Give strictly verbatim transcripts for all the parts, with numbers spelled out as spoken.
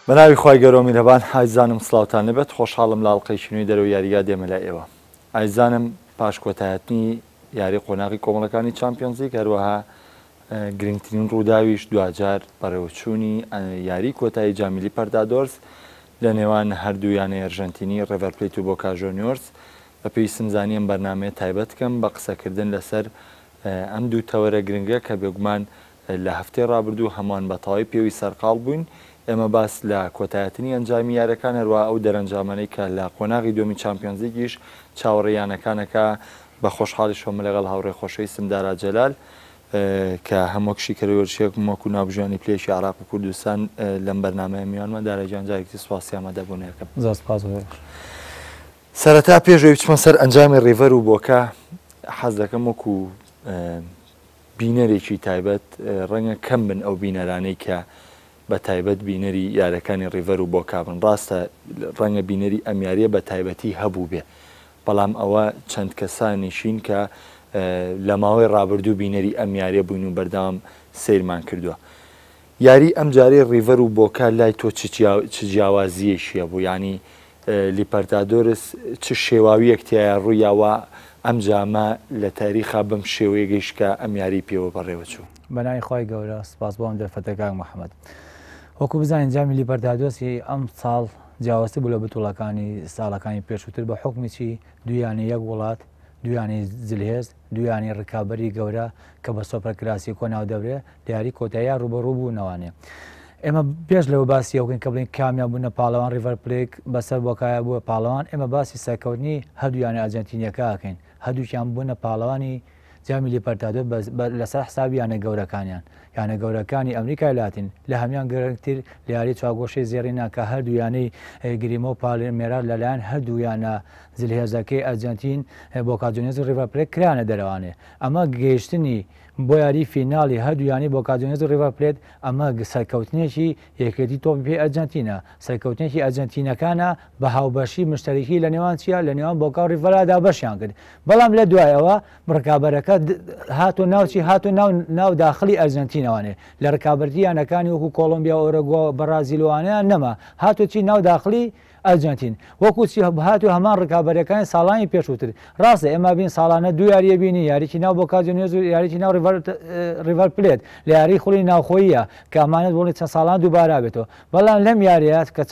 بەناوی خی گەورە و میهرەبان ئایزانم سڵاوتان لەبێت خۆشحاڵم لە ئەڵقەی شنووی دەرەوە یاریگا دێمە لای ئێوە. ئایزانم پاش کۆتایەتنی یاری قۆناغی کۆمەڵەکانی چامپیۆنز لیگ هەروەها گرنگترین ڕووداویش دوجار بەڕێوەچوونی یاری کۆتایی جامیلی پەردادۆرس لە نێوان هەردوویانە ئەرژەنتینی ڕێڤەر پلیت و بۆکا ژۆنیۆرس بە پێویستم زانیم بەرنامەیە تایبەت بکەم بە قسەکردن لەسەر ئەم دوو تەوەرە گرنگە کە بێگومان لە هەفتەی ڕابردوو هەمووان بە تەواوی پێوی سەرقاڵ بووین. ئێمە باس لە کۆتایەتنی ئەنجامی یاریەکان هەروە ئەو دەرەنجامانەی کە لە قۆناغی دووەمی چامپیۆنز لیگیش چاوەڕێیانەکانەکە بە خۆشحاڵی شۆمە لەگەڵ هاوڕێ خۆشەویستم دارا جەلال کە هەموو کشیکەرەوەشێک مۆکو ناوبژیانی پلێشی عراق و کوردستان لەم بەرنامەیە میوانمە دارەجان جارێکی سوپاسی ئامادەبوونەکەم. سەرەتا پێشەوەی بچمە سەر ئەنجامی ڕیڤەر و بۆکە حەز دەکەم وەکو بینەرێکی تایبەت ڕەنگە کەم بن ئەو بینەرانەی کە بە تایبەت بینەری یارەکانی ڕیڤەر و بۆکا بن. ڕاستە ڕەنگە بینەری ئەمیاریە بە تایبەتی هەبوو بێ، بەڵام ئەوە چەند کەسانیشین کە لە ماوەی ڕابردوو بینەری ئەمیاریە بووین و بەردەوام سیرمان کردووە. یاری ئەم جارەی ڕیڤەر و بۆکا لای تۆ چ جیاوازیەشیە بوو؟ ینی لیپەردادۆرس چ شێواویەک تایە ڕوویاوە ئەم جامە لە تاریخا بەم شێوەیە گەیشت کە ئەمیاری پێوە بەڕێوەچوو؟ بەناوی خی گەورە سپاس بۆم دەرفەتەکان محەممەد. وەکو بزانین جامی لیپەردادۆسی ئەم ساڵ جیاوازی بوو لە بتوڵەکانی ساڵەکانی پێشووتر بە حکمی چی دویانی یەک وڵات، دویانی زلهێز، دویانی ڕکابەری گەورە کە بە سۆپەرکراسی کۆ ناو دەبرێ دیاری کۆتاییە ڕوبەڕوو بوونەوانێ. ئێمە پێش لەوە باسی ئەوکەین کە بڵین کامیان بوونە پاڵەوان ڕیڤەر پلێک بەسەر بۆکایە بووە پاڵەوان. ئێمە باسی سەرکەوتنی هەردوویانی ئەرجەنتینیەکە ئەکەین، هەردووکیان بوونە پاڵەوانی جامی لیپەردادۆر لەسەر حسابی یانە گەورەکانیان یانە گەورەکانی ئەمریکای لاتین لە هەمان گەرەکتر لە یاری چاگۆشەی زێڕینا کە هەردوویانەی گریمە و پالمێرا لەلایەن هەردوویانە زلهێزەکەی ئەرجەنتین بۆکا جۆنیۆرس و ڕیڤەر پلێت کرانە دەرەوانێ. ئەمە گەیشتنی بۆ یاری فیناڵی هەردوویانی بۆکا جۆنیۆرس و ڕیڤەر پلێت ئەمە سەرکەوتنێکی یەکێتی تۆپی پێ ئەرجەنتینە، سەرکەوتنێکی ئەرجەنتینەکانە بە هاوبەشی مشتەرەکی لە نێوان چیە لە نێوان بۆکا و ڕیڤەردا بەشیان کرد. بەڵام لە دوایەوە ڕکابەرەکە هاتۆ ناوچی هاتۆ ناو داخلی ئەرجەنتینەوانێ لە ڕکابەتیانەکانی وەکو کۆلۆمبیا، ئۆرەگۆ، بەرازیلوانیان نەما، هاتۆ چی ناو داخلی ئەرجەنتین وەکو چی هاتو هەمان ڕکابەرەکانی ساڵانی پێشووتر. ڕاستە ئێمە بین ساڵانە دوو یاریە بینی، یاریی ناو بۆکا جۆنیۆرس و یاریی ناو ڕیڤەر پلێت لە یاری خوڵی ناوخۆییە کە ئەمانەت بۆڵی چەند ساڵان دووبارا بێتەوە. بەڵام لەم یاریات کە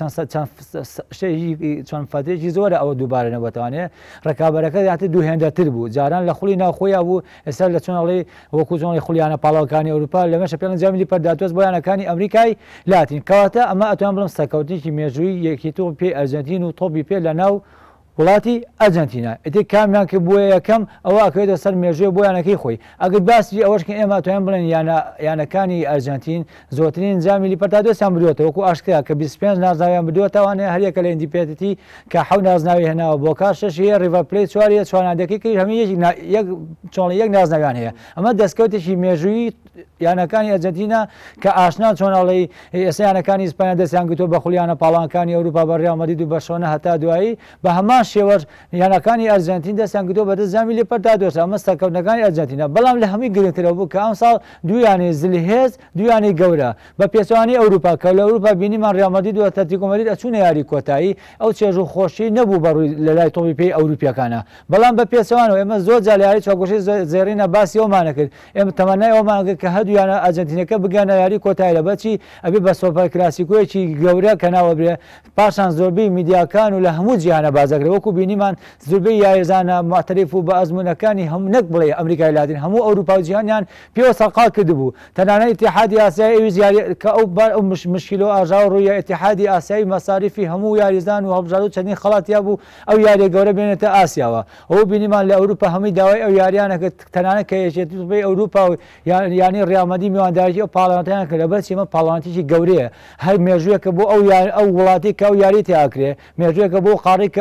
چەند فترێکی زۆرە ئەوە دووبارە نەبەتوانێت ڕکابەرەکە یاتر دوو هێندەتر بوو، جاران لە خوڵی ناوخۆیە بوو، ئێستا لە چۆنڵی وەکو چۆنی خولیانە پاڵاوەکانی ئەوروپا لەمەشە پێڵەن جامی لیپەردادۆرس بۆ یانەکانی ئەمریکای لاتین. کەواتە ئەمە ئەتوان بڵم سەرکەوتنێکی مێژووی یەکێتی پێ ئەرجەنتین و تۆپی پێ لە ناو وڵاتی ئەرجەنتینە. ئیتر کامیان کە بووە یەکەم ئەوە ئەکەوێتە سەر مێژوێ بۆ یانەکەی خۆی. ئەگەر باسی ئەوەشکن ئێمە توانین بڵێن یانەکانی ئەرجەنتین زۆرترین جامی لیپەردادۆرسیان بردوێتەوە وەکو ئاشکرا کە بیست و پێنج نازناویان بردوێتەوانێ هەریەکە لە ئیندیپێندنتی کە حەوت نازناوی هێناوە بۆکا شەشیە ڕیڤەر پلێت چواریە چوارنادەکەی کرد هەموو چۆنڵی یەک نازناویان هەیە. ئەمە دەستکەوتێکی مێژووی یانەکانی ئەرجەنتینە کە ئاشنا چۆنەڵی ئێستا یانەکانی ئیسپانیا دەستیان گرتووە بە خولیانە پاڵانکانی ئەوروپا بە ڕێال مەدرید و بەرسۆنە هەتا دوایی بە هەمان شێوەش یانەکانی ئەرجەنتین دەستیان کردووە بەدەست جامی لیپەردادۆرس. ئەمە سەرکەوتنەکانی ئەرجەنتینە. بەڵام لە هەمووی گرنگترەوە بوو کە ئەم ساڵ دویانی زلهێز دویانی گەورە بە پێچەوانی ئەوروپا کە لە ئەوروپا بینیمان ڕێال مەدرید و ئەتلێتیکۆ مەدرید ئەچوونە یاری کۆتایی ئەو چێژ و خۆشی نەبوو بەڕووی لە لای تۆپی پێی ئەوروپیەکانە. بەڵام بە پێچەوانەوە ئێمە زۆر جار لە یاری چاگۆشەی زێڕینە باسی ئەومانە کرد. ئێمە تەمەنای ئەومان کرد کە هەردوویانە ئەرجەنتینەکە بگەنە یاری کۆتایی لەبەرچی ئەبێ بە سۆپەرکلاسیکۆیەکی گەورە کە ناوەبرێ، پاشان زۆربەی میدیاکان و لە هەموو جیهانە بازەکرێ. وەکو بینیمان زۆربەی یاریزانە معتەرف و بە ئەزمونەکانی هەموو نەک بڵێ ئەمریکای لاتین هەموو ئەوروپا و جیهانیان پێوە سەرقاڵ کردبوو. تەنانەت ئیتیحادی ئاسیایی ئەویست کە ئەو ئەو مشکیلە و ئاژاو ڕوویە ئیتیحادی ئاسیایی مەساریفی هەموو یاریزان و هەڵبژار و چەندین خەڵاتیا بوو ئەو یاریە گەورە بێنێتە ئاسیاوە. ئەوە بینیمان لە ئەوروپا هەمووی داوای ئەو یاریانەکە تەنانەت کە یەکێتی تۆپی ئەوروپا و یانی ڕێالمەدی میوانداری ئەو پاڵەوانەتیان کە لەبەر چی ئەمە پاڵەوانێتیی گەورەیە، هەر مێژوویەکە بۆ ئەو ئەو وڵاتی کە ئەو یاری تیاکرێ، مێژوویەکە بۆ قاڕی کە ئەو یاری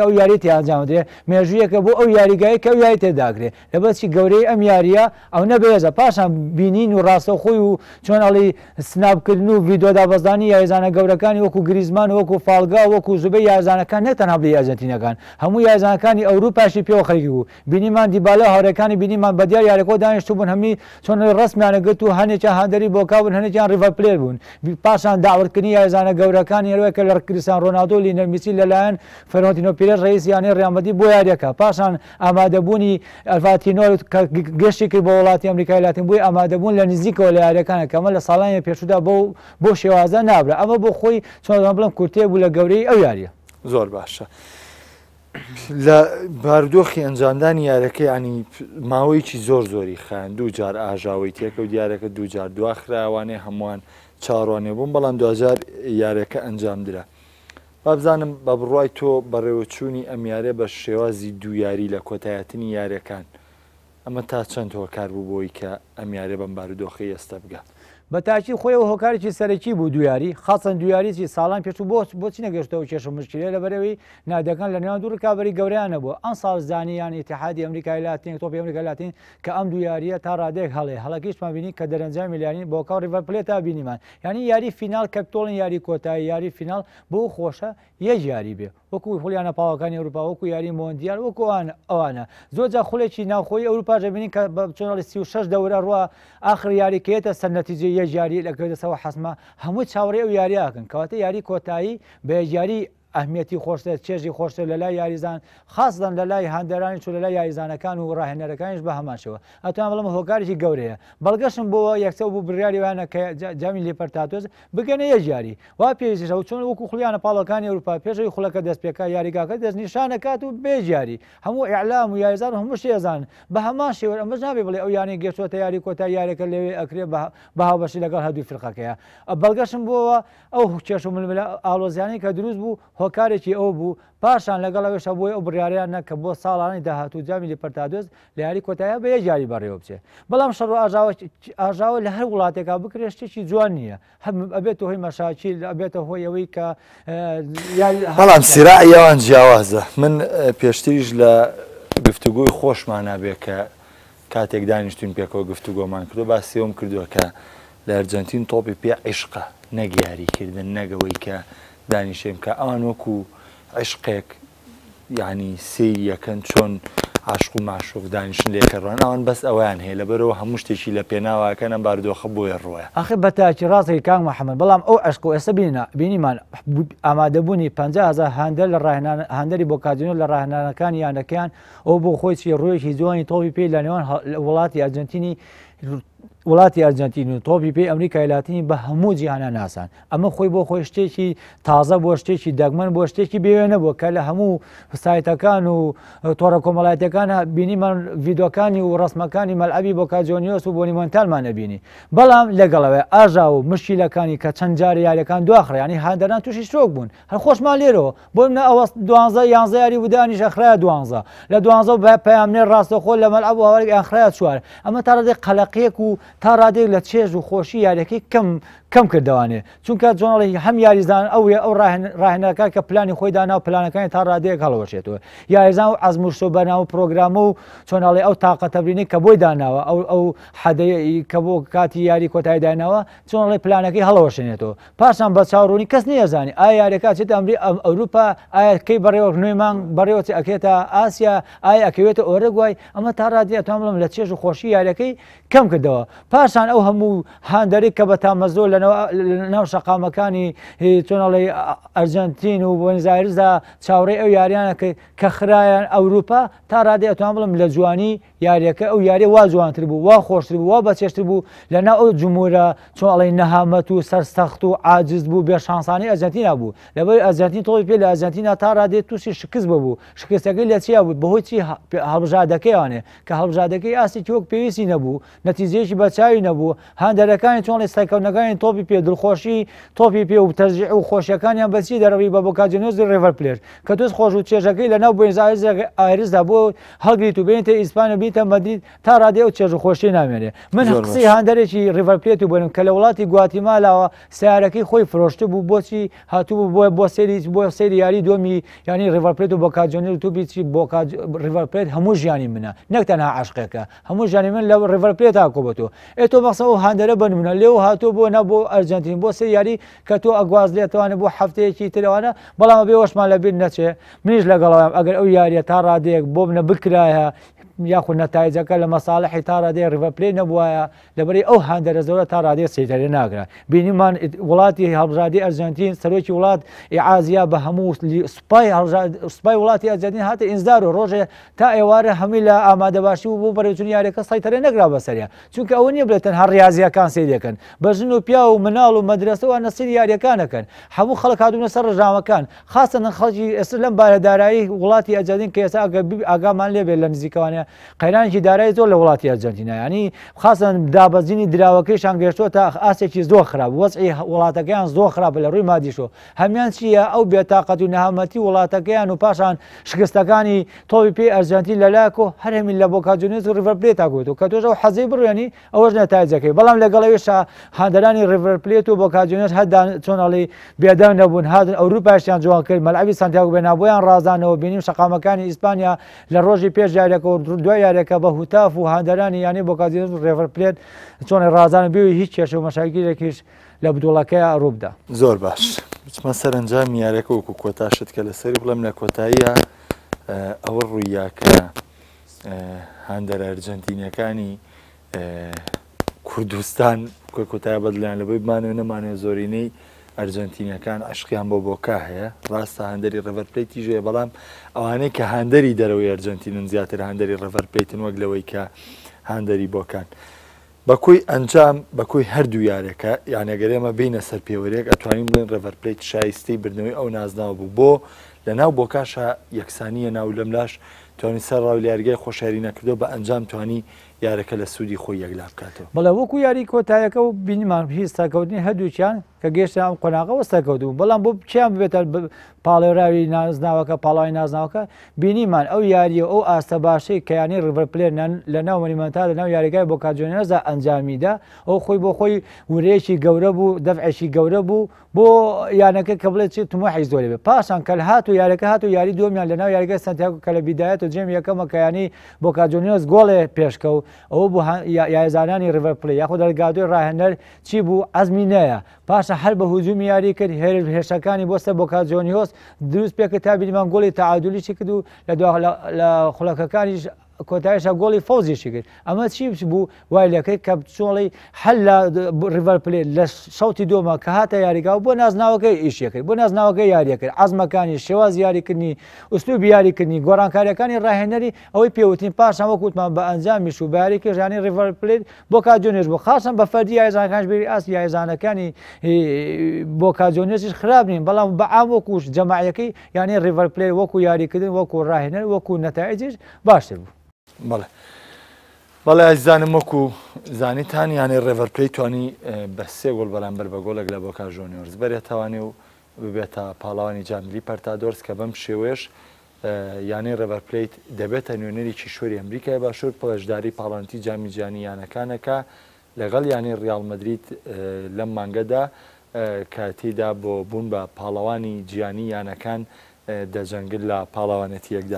تیانجام دێ مێژویەکە بۆ ئەو یاریگایی کە ئەو یاری تێداگرێ لەبەرچی گەورەی ئەم یاریە ئەو نەبێزە پاشان بینین و ڕاستەخۆی و چۆن ئەڵی سنابکردن و ڤیدۆ دابەزانی یاریزانە گەورەکانی وەکو گریزمان وەکو فالگا وەکو زوبەی یاریزانەکان نەتەنها بڵێ ئەرجەنتینەکان هەموو یاریزانەکانی ئەوروپاشی پێوە خەریکی بوو بینیمان دیبالە هاوڕێکانی بینیمان بە دیار یاریەکە دانیشتوو بوون هەمی چۆن ڕسمیانە گرت و هەنێکیان هەندەری بۆکا بوون هەنێکیان ریڤەر پلێر بوون پاشان داوەتکردنی یاریزانە گەورەکانی هەروەکە لە کریستیانو ڕۆناڵدۆ لینەر میسی لەلایەن فلۆرەنتینۆ پێرێز ڕئیس یانەی ڕێیانبەردی بۆ یاریەکە پاشان ئامادەبوونی ئەلڤاتینۆ کە گەشتی کرد بۆ وڵاتی ئەمریکای لاتین بۆی ئامادەبوون لە نزیکەوە لە یاریەکانە کە ئەمە لە ساڵانی پێشودا بۆ شێوازە نابرا ئەمە بۆ خۆی چۆن بڵم کورتێ بوو لە گەورەی ئەو یاریە زۆر باشە لە بارودۆخی ئەنجامدانی یاریەکە ینی ماوەیەکی زۆر زۆری خان دوو جار ئاژاوی تێکە و دیارەکە دوو جار دواخراوانێ هەمووان چاڕوانێ بوون بەڵام دوجار یاریەکە ئەنجامدرا بابزانم بە بڕوای تۆ بەڕێوەچوونی ئەم یارێ بە شێوازی دوو یاری لە کۆتایەتنی یاریەکان ئەمە تا چەند هۆکار بوو بۆی کە ئەم یارێ بەم بارودۆخی ئێستا بگە بە تاکی خۆیەوە هۆکارێکی سەرەکی بوو دویاری خاصن دویاریی ساڵان پێش و بۆ بۆچی نەگەشتەوە کێشە مشکلێ لە بەرەوەی نادەکان لە نێوان دوو ڕکابەری گەوریانە بوو ئەم ساڵ زانیان ئیتیحادی ئەمریکای لاتین تۆپی ئەمریکای لاتین کە ئەم دویاریە تا ڕادێک هەڵێ هەڵەکەیشمان بینی کە دەرەنجام میلیانی بۆ کاو ریڤەر پلێت تا بینیمان یعنی یاری فینال کەپتۆڵن یاری کۆتایی یاری فینال بۆ خۆشە یەک یاری بێ وەکو خۆلیانە پاوەکانی ئەوروپا وەکو یاری مۆندیال وەکو ئەوانە زۆر جا خولێکی ناوخۆی ئەوروپا دەبینین کە چۆنڵی سی و شەش دەورە ڕوا ئاخر یاریکێتە سەر نەتیجە یەک یاری لەکردەوە حەسمە هەموو چاوەڕێ ئەو یاریاکەن کەواتە یاری کۆتایی بە یاری ئەهمیەتی خۆشتێت چێژی خۆشتر لە لای یاریزان خاصدان لە لای هەندێرانی چۆ لە لای یاریزانەکان و ڕاهێنەرەکانیش بە هەماشەوە ئەتوان بڵم هۆکارێکی گەورەیە بەڵگەشم بۆ یەکسە بوو بڕیاری وانە کە جامی لێپەرتاتۆز بگەنە یەک یاری وا پێویستیشە و چۆن وەکو خولیانە پاڵەکانی ئەوروپا پێشەوەی خولەکە دەستپێکا یاریگاکە دەستنیشانەکات و بێجاری هەموو ئیعلام و یاریزان و هەموو شێزان بە هەمان شێوە ئەمەش نابێ بڵێ ئەو یانی گەشتووەتە یاری کۆتا یاریەکە لەوێ ئەکرێ بە هاوبەشی لەگەڵ هەردوو فرقەکەیە بەڵگەشم بۆەوە ئەو کێش و ململە ئاڵۆزیانی کە دروست بوو هۆکارێکی ئەو بوو پاشان لەگەڵەوەشە بۆی ئەو بڕیاریانە کە بۆ ساڵانی داهاتوو جامی لێپەرتادۆز لە یاری کۆتایە بە یەک یاری بەڕێوە بچێت بەڵام شەڕ و ئاژاوە لە هەر وڵاتێکا بکرێت شتێکی جوان نییە هەم ئەبێتە هۆی مەشاکیل ئەبێتە هۆی ئەوەی کە بەڵام سیراعیەوان جیاوازە من پێشتریش لە گفتوگۆی خۆشمان نابێت کە کاتێک دانیشتین پێکەوە گفتوگۆمان کردو باسیەوەم کردووە کە لە ئەرجەنتین تۆپی پێ عیشقە نەک یاریکردن نەگەوەی کە دانیشێم کە ئەوان وەکو عشقێک یعنی سێ یەکەن چۆن عاشق و معشوق دانیشن لێکەڕوان ئەوان بەس ئەویان هەیە لەبەرەوە هەموو شتێکی لە پێناوەکەنە بارودۆخە بۆیە ڕۆیە ئاخر بەتاکی ڕاستێکی کاک محەممەد بەڵام ئەو عشق و ئێستا بینیمان ئامادەبوونی پەنجا هەزار هەندەر لە هەندەری بۆ کازینۆ لە ڕاهێنانەکانی یانەکەیان ئەو بۆ خۆی چی ڕوویەکی جوانی تۆپی پێی لە نێوان وڵاتی ئەرجەنتینی وڵاتی ئەرجەنتین و تۆپی پێی ئەمریکای لاتینی بە هەموو جیهانە ناسان ئەمە خۆی بۆ خۆی شتێکی تازە بۆ شتێکی دەگمەن بۆ شتێکی بێوێ نەبووە کە لە هەموو سایتەکان و تۆڕە کۆمەڵایەتەکانە بینیمان ڤیدۆکانی و ڕسمەکانی مەلعەبی بۆ کاجۆنیۆس و بۆ نیمۆنتالمان نەبینی بەڵام لەگەڵەوەی ئاژا و مشکیلەکانی کە چەند جارە یاریەکان دواخرا ینی هەندەران تووشی شۆک بوون هەر خۆشمان لێرەوە بۆ منە ئەوە دوانزە یانزە یاری بودانیش ئەخرایە دوانزە لە دوانزە بە پەیامنێ ڕاستەخۆ لە مەلعەب و هاوارێک ئەخرایە چوار ئەمە تا ڕادێک قەلەقیەک و تا ڕادێک لە چێژ و خۆشی یاریەکەی کەم کەم کردوانێ چونکە جۆنڵی هەم یاریزان ئەو ئەو ڕاهێنەکە کە پلانی خۆی دانا و پلانەکانی تا ڕادەیەک هەڵەوەشێتەوە یاریزان و ئەزموشتۆ بەناو پرۆگرامە و چۆناڵی ئەو تااقەتەبرینی کە بۆی داناوە ئەو ئەو حەدەیە کە بۆ کاتی یاری کۆتایی داینەوە چۆنڵی پلانەکەی هەڵەوەشێنێتەوە پاشان بە چاوڕوونی کەس نیەزانی ئایا یاریەکە چێت ئەمری ئەوروپا ئایا کەی بەڕێوە نوێمان بەڕێوەی ئەکێتە ئاسیا ئایا ئەکەوێتە ئۆرەگوای ئەمە تا ڕادی ئەتوان بڵم لە چێژ و خۆشی یاریەکەی کەم کردەوە پاشان ئەو هەموو هاندەری کە بە تامەزۆ لە ناو شەقامەکانی چۆنەڵی ئەرجەنتین و بۆنزایرزدا چاوەڕێی ئەو یاریانە کە خرایان ئەوروپا تا ڕادی ئەتوان بڵم لە جوانی یاریەکە ئەو یاری وا جوانتر بوو وا خۆشتر بوو وا بەچێشتر بوو لەناو ئەو جمهورە چۆنڵی نەهامەت و سەرسەخت و عاجز بوو بێشانسانی ئەرجەنتینا بوو لەبەر ئەرجەنتین تۆپی پێ لە ئەرجەنتینا تا ڕادێ تووشی شکست ببوو شکستەکەی لە چیا بوو بەهۆی چی هەڵبژاردەکەیانێ کە هەڵبژاردەکەی ئاستی وەک پێویستی نەبوو نەتیجەیەکی بەچاوی نەبوو هەندەرەکانی چۆنڵی سەرکەوتنەکانی تۆپی پێ دڵخۆشی تۆپی پێ و تەرجیع و خۆشیەکانیان بەچی دەرەوەی بە بۆکاجێنۆز ڕێڤەر پلێر کە تۆز خۆش و چێژەکەی لە ناو بۆنزایرزدا بۆ هەڵگریت و بێنێتە ئیسپانیا بیت چیتە مەدرید تا ڕادێ و چێژخۆشی نامێنێ من قسەی هاندەرێکی ڕیڤەرپلێت و بنم کە لە وڵاتی گواتیمالاوە سیارەکەی خۆی فرۆشتە بوو بۆچی هاتوو بۆ بۆ سێری بۆ سێری یاری دۆمی ینی ڕیڤەرپلێت و بۆ کاجۆنی و توبیچی بۆ ڕیڤەرپلێت هەموو ژیانی منە نەک تەنها عاشقێکە هەموو ژیانی من لە ڕیڤەرپلێت هاکۆبەتەوە ئێ تۆ مەقسە و هاندەرە بنمونە لێو هاتوو بۆ نە بۆ ئەرجەنتین بۆ سێ یاری کە تۆ ئەگواز لێتوانێت بۆ هەفتەیەکی ترەوانە بەڵام بێ وەشمان لەبیر نەچێ منیش لەگەڵەوەم ئەگەر ئەو یاریە تا ڕادەیەک بۆ منە بکرایە یاخود نەتایجەکە لە مەساڵحی تا ڕادەیە ڕیڤەرپلێ نەبووایە لەبەری ئەو هاندەرە زۆرە تا ڕادەیە سەیتەرێ ناگرا بینیمان وڵاتی هەڵبژاردی ئەرجەنتین سەرۆکی وڵات ئیعازیا بە هەموو سوپای سوپای وڵاتی ئەرجەنتین هاتە ئینزار و ڕۆژێ تا ئێوارە هەمی لە ئامادەباشی و بۆ بەرەوچوونی یاریەکە سەیتەرێ نەگرا بەسەریە چونکە ئەوە نییە بڵێت تەنها ڕاضیەکان سەیرەکەن بە ژن و پیا و مناڵ و مەدرسەوە نەسەری یاریەکانەکەن هەموو خەڵک هاتوونە سەر ڕژامەکان خاصەن خەڵکی ئێستا لەم بارەدارایی وڵاتی ئەرجەنتین کە ئێستا ئاگامان لێبێت لە نزیکەوانە قەیرانێکی دارایی زۆر لە وڵاتی ئەرجەنتینە ینی خاصەن دابەزینی دراوەکەیشان گەشتووە تا ئاسێکی زۆر خراپ وەزعی وڵاتەکەیان زۆر خراپە لە ڕووی مادیشۆ هەمیان چییە ئەو بێتاقەت و نەهامەتی وڵاتەکەیان و پاشان شکستەکانی تۆپی پێی ئەرجەنتین لەلایەکۆ هەرێمی لە بۆکاجونێت و ڕیڤەرپلێت تاگوێتەوە کە تۆژە و حەزەی بڕوێنی ئەوەش نەتایجەکەی بەڵام لەگەڵەوێشە هاندەرانی ڕیڤەرپلێت و بۆکاجونێت هەدا چۆنەڵی بێدەنگ نەبوون هاتن ئەوروپاشیان جوان کرد مەلعبی سانتیاگۆ بێرنابۆیان ڕازانەوە بینیم شەقامەکانی ئیسپانیا لە ڕۆژی پێش یاریەکە و دوای یاریەکە بە هوتاف و هاندەرانی یانی بۆکاجونێت و ڕیڤەرپلێت چۆنی ڕازانە بێ هیچ کێشە و مەشاکلێکیش لە بدوڵەکەی ڕووبدا زۆر باش بچمە سەرنجام یاریەکە وەکو کۆتاشت کە لەسەری بڵێم لە کۆتاییە ئەوە ڕوویاکە هاندەرە ئەرجەنتینیەکانی کوردستان کۆتایە بەدڵیان لەبەی بمانەوە نەمانێت زۆرینەی ئەرجەنتینیەکان عشقیان بۆ بۆکا هەیە ڕاستە هەندەری ڕڤەرپلێتی ژێ بەڵام ئەوانەی کە هەندەری دەرەوەی ئەرجەنتینن زیاتر هەندەری ڕڤەرپلێتن وەک لەوەی کە هەندەری بۆکان بەکوی ئەنجام بەکوی هەردوو یارەکە یانەگەرێمە بینە سەر پێوەرێک ئەتوانین بڵێن ڕڤەرپلێت شایستەی بردنەوەی ئەو نازناوە بوو بۆ لە ناو بۆکاشە یەکسانیە ناو لەملاش توانی سەر ڕاو یاریگای خۆشیاری نەکردو بە ئەنجام توانی یارەکە لە سوودی خۆی یەکلا بکاتەوە بەڵێ وەکو یاری کۆتایەکە و بینیمان هیچ سەرکەوتنی هەردووچیان کە گەشتە ئەم قۆناغەوە سەرکەوتبوو بەڵام بۆ چیان ببێتە پاڵێراوی نازناوەکە پاڵاوی نازناوەکە بینیمان ئەو یاریە ئەو ئاستە باشەی کەیانی ڕڤەرپلێت لە ناو مەریمانتا لە ناو یاریگای بۆکاجونێزە ئەنجامیدا ئەو خۆی بۆ خۆی ورەیەکی گەورە بوو دەفعێکی گەورە بوو بۆ یانەکە کە بڵێت چێت تمۆحی زۆری بێت پاشان کە هات و یاریەکە هات و یاری دومیان لە ناو یاریگای سانتیاگۆ کە لە بیدایەت و جێم یەکەمە کە ینی بۆکاجونێز گۆڵێ پێشکەوت ئەوە بوو یاریزانانی ڕڤەرپلێ یاخۆ دەرگادوی ڕاهێنەر چی بوو ئەزمی نەیە پاشە هەر بە هجومی یاری کرد هێرشەکانی بۆستە بۆکاجۆنیۆس دروست پێکە تا بینیمان گۆڵی تەعادولیی کرد و لە خولەکەکانیش کۆتایشە گۆڵی فەوزیشی کرد ئەمە چی بوو وای لەکەی کە چۆڵی هەل لە ڕیڤەرپلێت لە شەوتی دۆمە کە هاتە یاریگا و بۆ نازناوەکەی ئیشە کرد بۆ نازناوەکەی یاریە کرد عەزمەکانی شێواز یاریکردنی ئوسلوبی یاریکردنی گۆڕانکاریەکانی ڕاهێنەری ئەوەی پێوتین پاشان وەکوتمان بە ئەنجامیش و بەیاریکە ژانی ڕیڤەرپلێت بۆکاجۆنێژ بوو خاصن بە فەردی یاریزانەکانش بێری ئاسی یاریزانەکانی بۆکاجۆنێژیش خراپ نین بەڵام بە ئام وەکوش جەماعیەکەی یانی ڕیڤەرپلێت وەکو یاریکردن وەکو ڕاهێنەر وەکو نەتایجیش باشتر بوو. بەڵێ بەڵێ ئازانم وەکو زانیتان یانێ ڕێڤەرپلێت توانی بە سێ گۆڵ بەرامبەر بە گۆڵێک لە بۆکاژۆنیۆرز بەرێت توانێ و ببێتە پاڵاوانی جاملی پەرتادۆرس کە بەم شێوێش یانێ ڕێڤەرپلێت دەبێتە نوێنەرێکی شووری ئەمریکای باشوور پەشداری پاڵانتی جامی جیهانی یانەکانەکە لەگەڵ یانی ڕیال مەدرید لەم مانگەدا کاتیدا بۆ بوون بە پاڵەوانی جیهانی یانەکان دەجەنگل لە پاڵەوانەتیەکدا.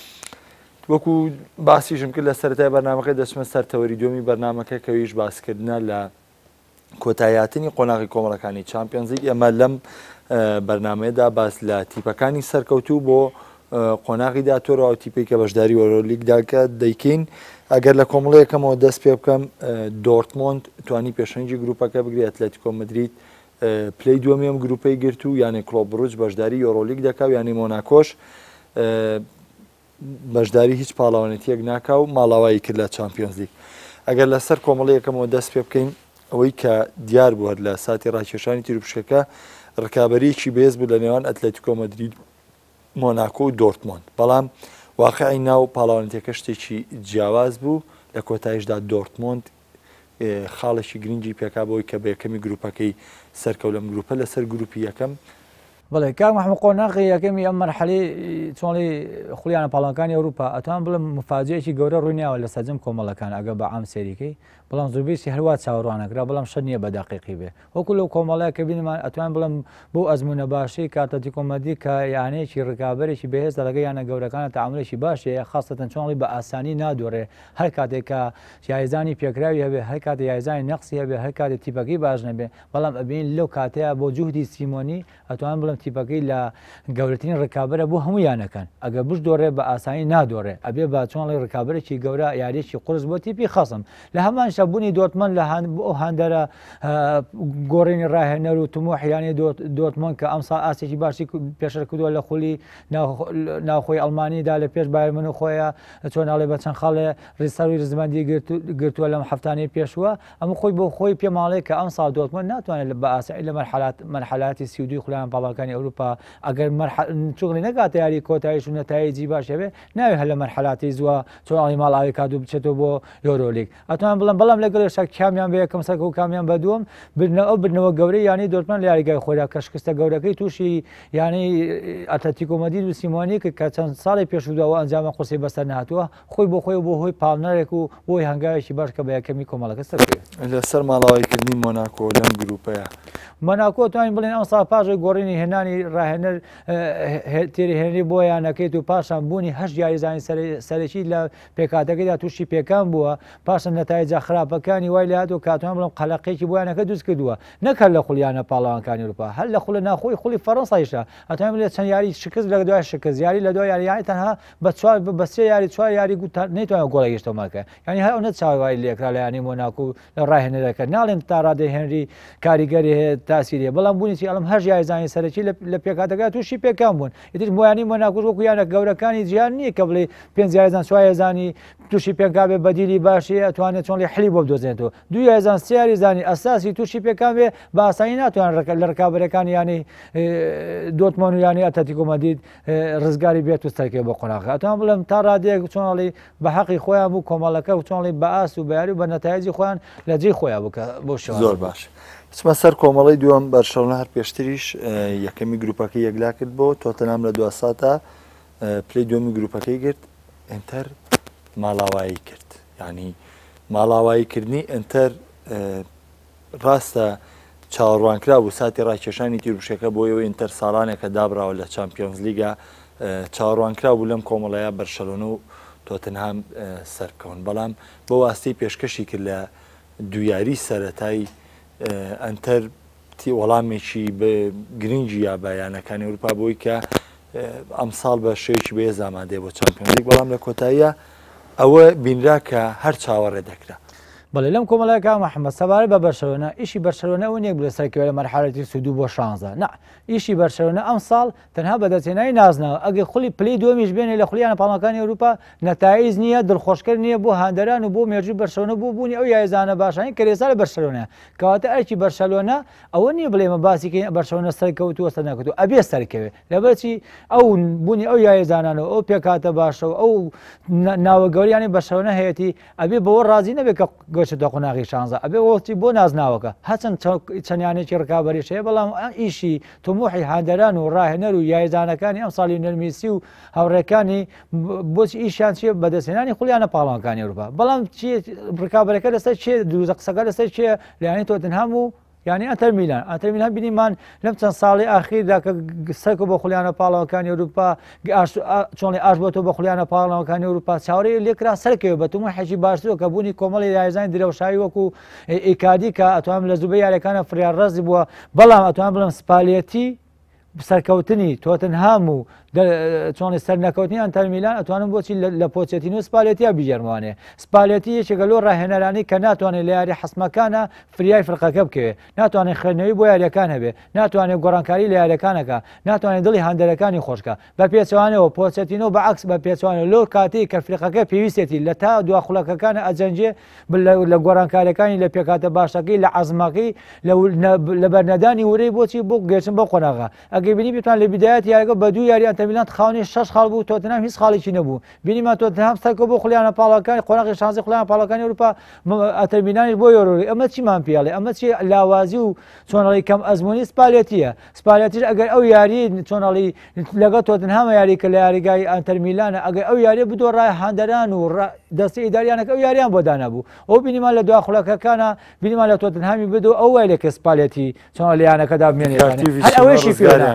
وەکو باسیژم کرد لە سەرەتای بەرنامەکە دەچمە سەر تەوەری دومی بەرنامەکە کەویش باسکردنە لە کۆتاییاتنی قۆناغی کۆمەڵەکانی چامپیۆنز لیگ ئێمە لەم بەرنامەیەدا باس لە تیپەکانی سەرکەوتوو بۆ قۆناغی داتۆرەوە تیپی کە بەشداری ئۆرۆلیگداکە دەیکەین ئەگەر لە کۆمەڵەیەکەمەوە دەست پێ بکەم دۆرتمۆند توانی پێشەنگی گروپەکە بگری ئەتلێتیکۆ مەدرید پلەی دووەمیەم گروپەی گرت و یانی کلۆب بروج بەشداری ئۆرۆلیگ دەکا و یانی مۆناکۆش بەشداری هیچ پاڵاوانێتیەک ناکا و ماڵاوایی کرد لە چامپیۆنز لیگ ئەگەر لەسەر کۆمەڵەیەکەمەوە دەست پێ بکەین ئەوەی کە دیار بووە لە ساتی ڕاکێشانی تیرروپشکەکە ڕکابەرێکی بێز بوو لە نێوان ئەتلێتیکۆ مەدرید مۆناکۆ و دۆرتمۆند بەڵام واقعی ناو پاڵاوانێتەکە شتێکی جیاواز بوو لە کۆتاییشدا دۆرتمۆند خاڵێکی گرنگی پێکا بۆی کە بە یەکەمی گروپەکەی سەرکەوت لەم گروپە لەسەر گروپی یەکەم بڵێ کاک محەممەد قۆناغی یەکەمی ئەم مەرحەلی چۆنی خولیانە پاڵەکانی ئەوروپا ئەتوان بڵم مفاجەیەکی گەورە ڕوونیاوە لە سەرجەم کۆمەڵەکان ئەگە بە عام سێریکەی بەڵام زۆربەیشی هەروە چاوەڕوانەکرا بەڵام شەر نییە بە دەقیقی بێ وەکو لەو کۆمەڵەیە کە بینمان ئەتوان بڵم بۆ ئەزمونە باشی کاتەتی کۆمەدی کە یانەیەکی ڕکابەرێکی بەهێز لەگە یانە گەورەکانە تەعاملێکی باشەیە خاستەن چۆنڵی بە ئاسانی نادۆڕێ هەر کاتێک کە یایزانی پێکراوی هەبێ هەر کاتێ یایزانی نەقسی هەبێ هەر کاتێک تیپەکەی باش نەبێ بەڵام ئەبین لەو کاتەیە بۆ جوهدی سیمۆنی ئەتوان بڵم تیپەکەی لە گەورەترین ڕکابەرە بۆ هەموو یانەکان ئەگە بش دۆڕێ بە ئاسانی نادۆڕێ ئەبێ با چۆنڵی ڕکابەرێکی گەورە یاریێکی قرس بۆ تیپی خەسم لە هەمان شەبوونی دۆتمەند لە ئەو هەندەرە گۆڕینی ڕاهێنەر و تمۆحیانی دۆتمەند کە ئەمسا ئاسێکی باشی پێشەر کردووە لە خولی ناوخۆی ئەڵمانیدا لە پێش بایر من و خۆیە چۆناڵێ بە چەند خاڵێ ڕیسەروی ڕزمەندی گرتووە لەم هەفتانەی پێشووە ئەمە خۆی بۆ خۆی پێماڵێ کە ئەم ساڵ دۆتمەند ناتوانێت بە ئاسایی لە مەرحەلاتی سی و دوو خولیان پاڵەکانی ئەوروپا ئەگەر چۆغڵی نەکاتە یاری کۆتاییش و نەتایجی باش هەبێ ناوێت هەر لە مەرحەلاتی زووە چۆنڵی ماڵاوی کادو بچێتەوە بۆ یۆرۆلیگ ئەتوان بڵم بەڵام لەگەڵ شەک کامیان بە یەکەم سەرکە و کامیان بە دووەم ئەو بنەوە گەورەی یانی دۆتمەند لە یاریگای خۆرا کە شکستە گەورەکەی تووشی یانی ئەتلەتیکۆ مەدرید و سیمۆنی کە چەند ساڵی پێشوداوە ئەنجامە قورسی بەسەر نهاتووە خۆی بۆ خۆی بۆ هۆی پاڵنەرێک و بۆی هەنگاوێکی باش کە بە یەکەمی کۆمەڵەکە سەر لەسەر ماڵاوایکردنی مۆناکۆ لەم گروپەیە مۆناکۆ توانین بڵێن ئەم ساڵ پاشۆی گۆڕینی هێنانی ڕاهێنەر تێریهێنری بۆ یانەکەیت و پاشان بوونی هەشت یاریزانی سەرەکی لە پێکاتەکەیدا تووشی پێکان بووە پاشان نەتایجە خراپەکانی وای لە هاتوو کاتوان بڵم قەلەقێکی بۆیانەکە دروست کردووە نەکەر لە خولیانە پاڵەوانەکانی ئەوروپا هەر لە خولە ناخۆی خولی فەڕەنسایشە ئەتوانین بڵێ چەند یاری شکست لە دوای شکست یاری لە دوای یاری تەنها بە چوار بە سێ یاری چوار یاری نەیتوانێت گۆڵی گەشتەوەماکە ینی هەر ئەو نە چاوای لێکرا لە ینی مۆناکۆ لە ڕاهێنەرەکە ناڵێن تا ڕادەی هێنری کاریگەری هەیە تاسیریە بەڵام بوونیی ئەڵم هەژ یاریزانی سەرەکی لە پێکاتەکە تووشی پێکان بوون ئیتر مۆیانی مۆناکۆ وەکو یانە گەورەکانی جیهان نییە کە بڵێ پێنج یاریزان چوار یاریزانی تووشی پێکان بێ بەدیلی باشی ئەتوانێت چۆن لێ حلی بۆ بدۆزێنێتەوە دوو یاریزان سێ یاریزانی ئەساسی تووشی پێکان بێ بە ئاسانی ناتوان لە ڕکابەرەکان ینی دۆتمەند و ینی ئەتلەتیکۆ مەدرید ڕزگاری بێت و سەرکەوێ بۆ قۆناغەکە ئەتوان بڵێم تا ڕادەیەک چۆنڵی بە حەقی خۆیان بوو کۆمەڵەکە و چۆنڵی بە ئاس و بەیاری و بە نەتایجی خۆیان لە جێی خۆیان بکە بۆ شێوە زۆر باش چمە سەر کۆمەڵی دووەم بەرشەلۆنە هەر پێشتریش یەکەمی گروپەکەی یەکلا کرد بۆ تۆتەنام لە دو ساتە پلەی دووەمی گروپەکەی گرت ئینتەر ماڵاوایی کرد ینی ماڵاواییکردنی ئینتەر ڕاستە چاوەڕوانکرا بوو ساتی ڕاکێشانی تیرروشەکە بۆیەوە ئینتەر ساڵانێکە دابراوە لە چامپیۆنز لیگا چاوەڕوانکرا بوو لەم کۆمەڵەیە بەرشەلۆنە و تۆتنهام سەرکەون بەڵام بۆ واستەی پێشکەشی کرد لە دویاری سەرەتایی ئەنتەر وەڵامێکی گرنگی یا بەیانەکانی ئەوروپا بۆی کە ئەم ساڵ بە شێوکی بەهێز ئامادەیە بۆ چامپیۆنز لیگ بەڵام لە کۆتاییە ئەوە بینرا کە هەر چاوەڕێ دەکرا بەڵێ لەم کۆمەڵایەکە محەممەد سەبارەت بە بەرشەلۆنە ئیشی بەرشەلۆنە و نیەک بڵێ سەرکەوێت لە مەرحەڵەتی سودوو بۆ شانزە نا ئیشی بەرشەلۆنە ئەم ساڵ تەنها بەدەستهێنانی نازناوە ئەگەر خولی پلەی دووەمیش بێنێ لە خولیانە پاڵەکانی ئەوروپا نەتایج نییە دڵخۆشکەر نییە بۆ هاندەران و بۆ مێژووی بەرشەلۆنە بۆ بوونی ئەو یاریزانە باشانی کە لێسا لە بەرشەلۆنە کەواتە ئەرکی بەرشەلۆنە ئەوە نییە بڵێمە باسیکەین بەرشەلۆنە سەرکەوتووە سەر نەکەوتووە ئەبێ سەرکەوێت لەبەرچی ئەو بوونی ئەو یاریزانانەوە ئەو پێکاتە باشە و ئەو ناوەگەوریانی بەرشەلۆنە هەیەی ئەبێ بەوە ڕازی نەبێت کە گەشتە قۆناغی شانزە ئەبێ وەختی بۆ نازناوەکە هەچەند چەندیانێکی ڕکابەریش هەیە بەڵام ئیشی تۆمۆحی هاندەران و ڕاهێنەر و یاریزانەکانی ئەم ساڵی نەرمیسی و هاوڕێکانی بۆچی ئیشیان چیە بەدەستهێنانی خولیانە پاڵەوانەکانی ئەوروپا بەڵام ڕکابەرەکە لەسەر چێ دروزە قسەکە لەسەر چیە لەیانی تۆتنهام و یعنی ئەتەر میلان ئەتەر میلان بینیمان لەم چەند ساڵی ئاخیردا کە سەرکە بۆ خولیانە پاڵەوەکانی ئەوروپا چۆنی ئاش بۆتەوە بە خولیانە پاڵەوەکانی ئەوروپا چاوەڕێی لێکرا سەرکەوێت بە تومە حەجی باشترەوە کە بوونی کۆمەڵی یاریزانی درەوشایی وەکو ئیکادی کە ئەتوانم لە زوبەی یاریەکانە فریار ڕەزی بووە بەڵام ئەتوان بڵم سپالێتی سەرکەوتنی تۆتنهام و چۆنی سەر نەکەوتنی ئەتەر میلان ئەتوانم بۆچی لە پۆچێتین و سپالێتیا بیژێرمانێ سپالێتی یەکێکە لۆ ڕاهێنەرانی کە ناتوانێت لە یاری حەسمەکانە فریای فرقەکە بکەوێت ناتوانێت خوێندنەوەی بۆ یاریەکان هەبێ ناتوانێت گۆڕانکاری لە یاریەکانەکە ناتوانێت دڵی هەندەرەکانی خۆشکە بە پێچوانەوە پۆچێتینەوە بە عکس بە پێچوانە لۆ کاتی کە فرقەکە پێویستێتی لە تا دواخولەکەکانە ئەجەنجێ لە گۆڕانکاریەکانی لە پێکاتە باشەکەی لە عەزمەکەی لە بەرنەدانی ورەی بۆچی بۆ گەشتن بۆ قۆناغا ئەگەر بینی بتوان لە بیدایەت یاریەکە بە دوو یاری ئەتەر ئەنتەرمیلان خاونی شش خاڵ بوو تۆتنهام هیچ خاڵێکی نەبوو بینیمان تۆتنهام سەرکە بۆ خلیانە پاڵەکانی قۆناغی شانزە خلیانە پاڵەکانی ئەوروپا ئەنتەرمیلانیش بۆ یۆرۆلیگ ئەمە چیمان پێڵێ ئەمە چی لاوازی و چۆنەڵی کەم ئەزمموی سپالێتیە سپالێتیش ئەگەر ئەو یاری چۆنەڵی لەگەڵ تۆتنهامە یاری کە لە یاریگای ئەنتەرمیلانە ئەگەر ئەو یاری بدۆ ڕای هاندەران و دەستی ئیداریانەکە ئەو یاریان بۆ دانەبوو ئەو بینیمان لە دوا خولەکەکانە بینیمان لە تۆتنهامی بدو ئەو وای لێکە سپالێتی چۆن لیانەکەدا بمێنێت ئەوەشی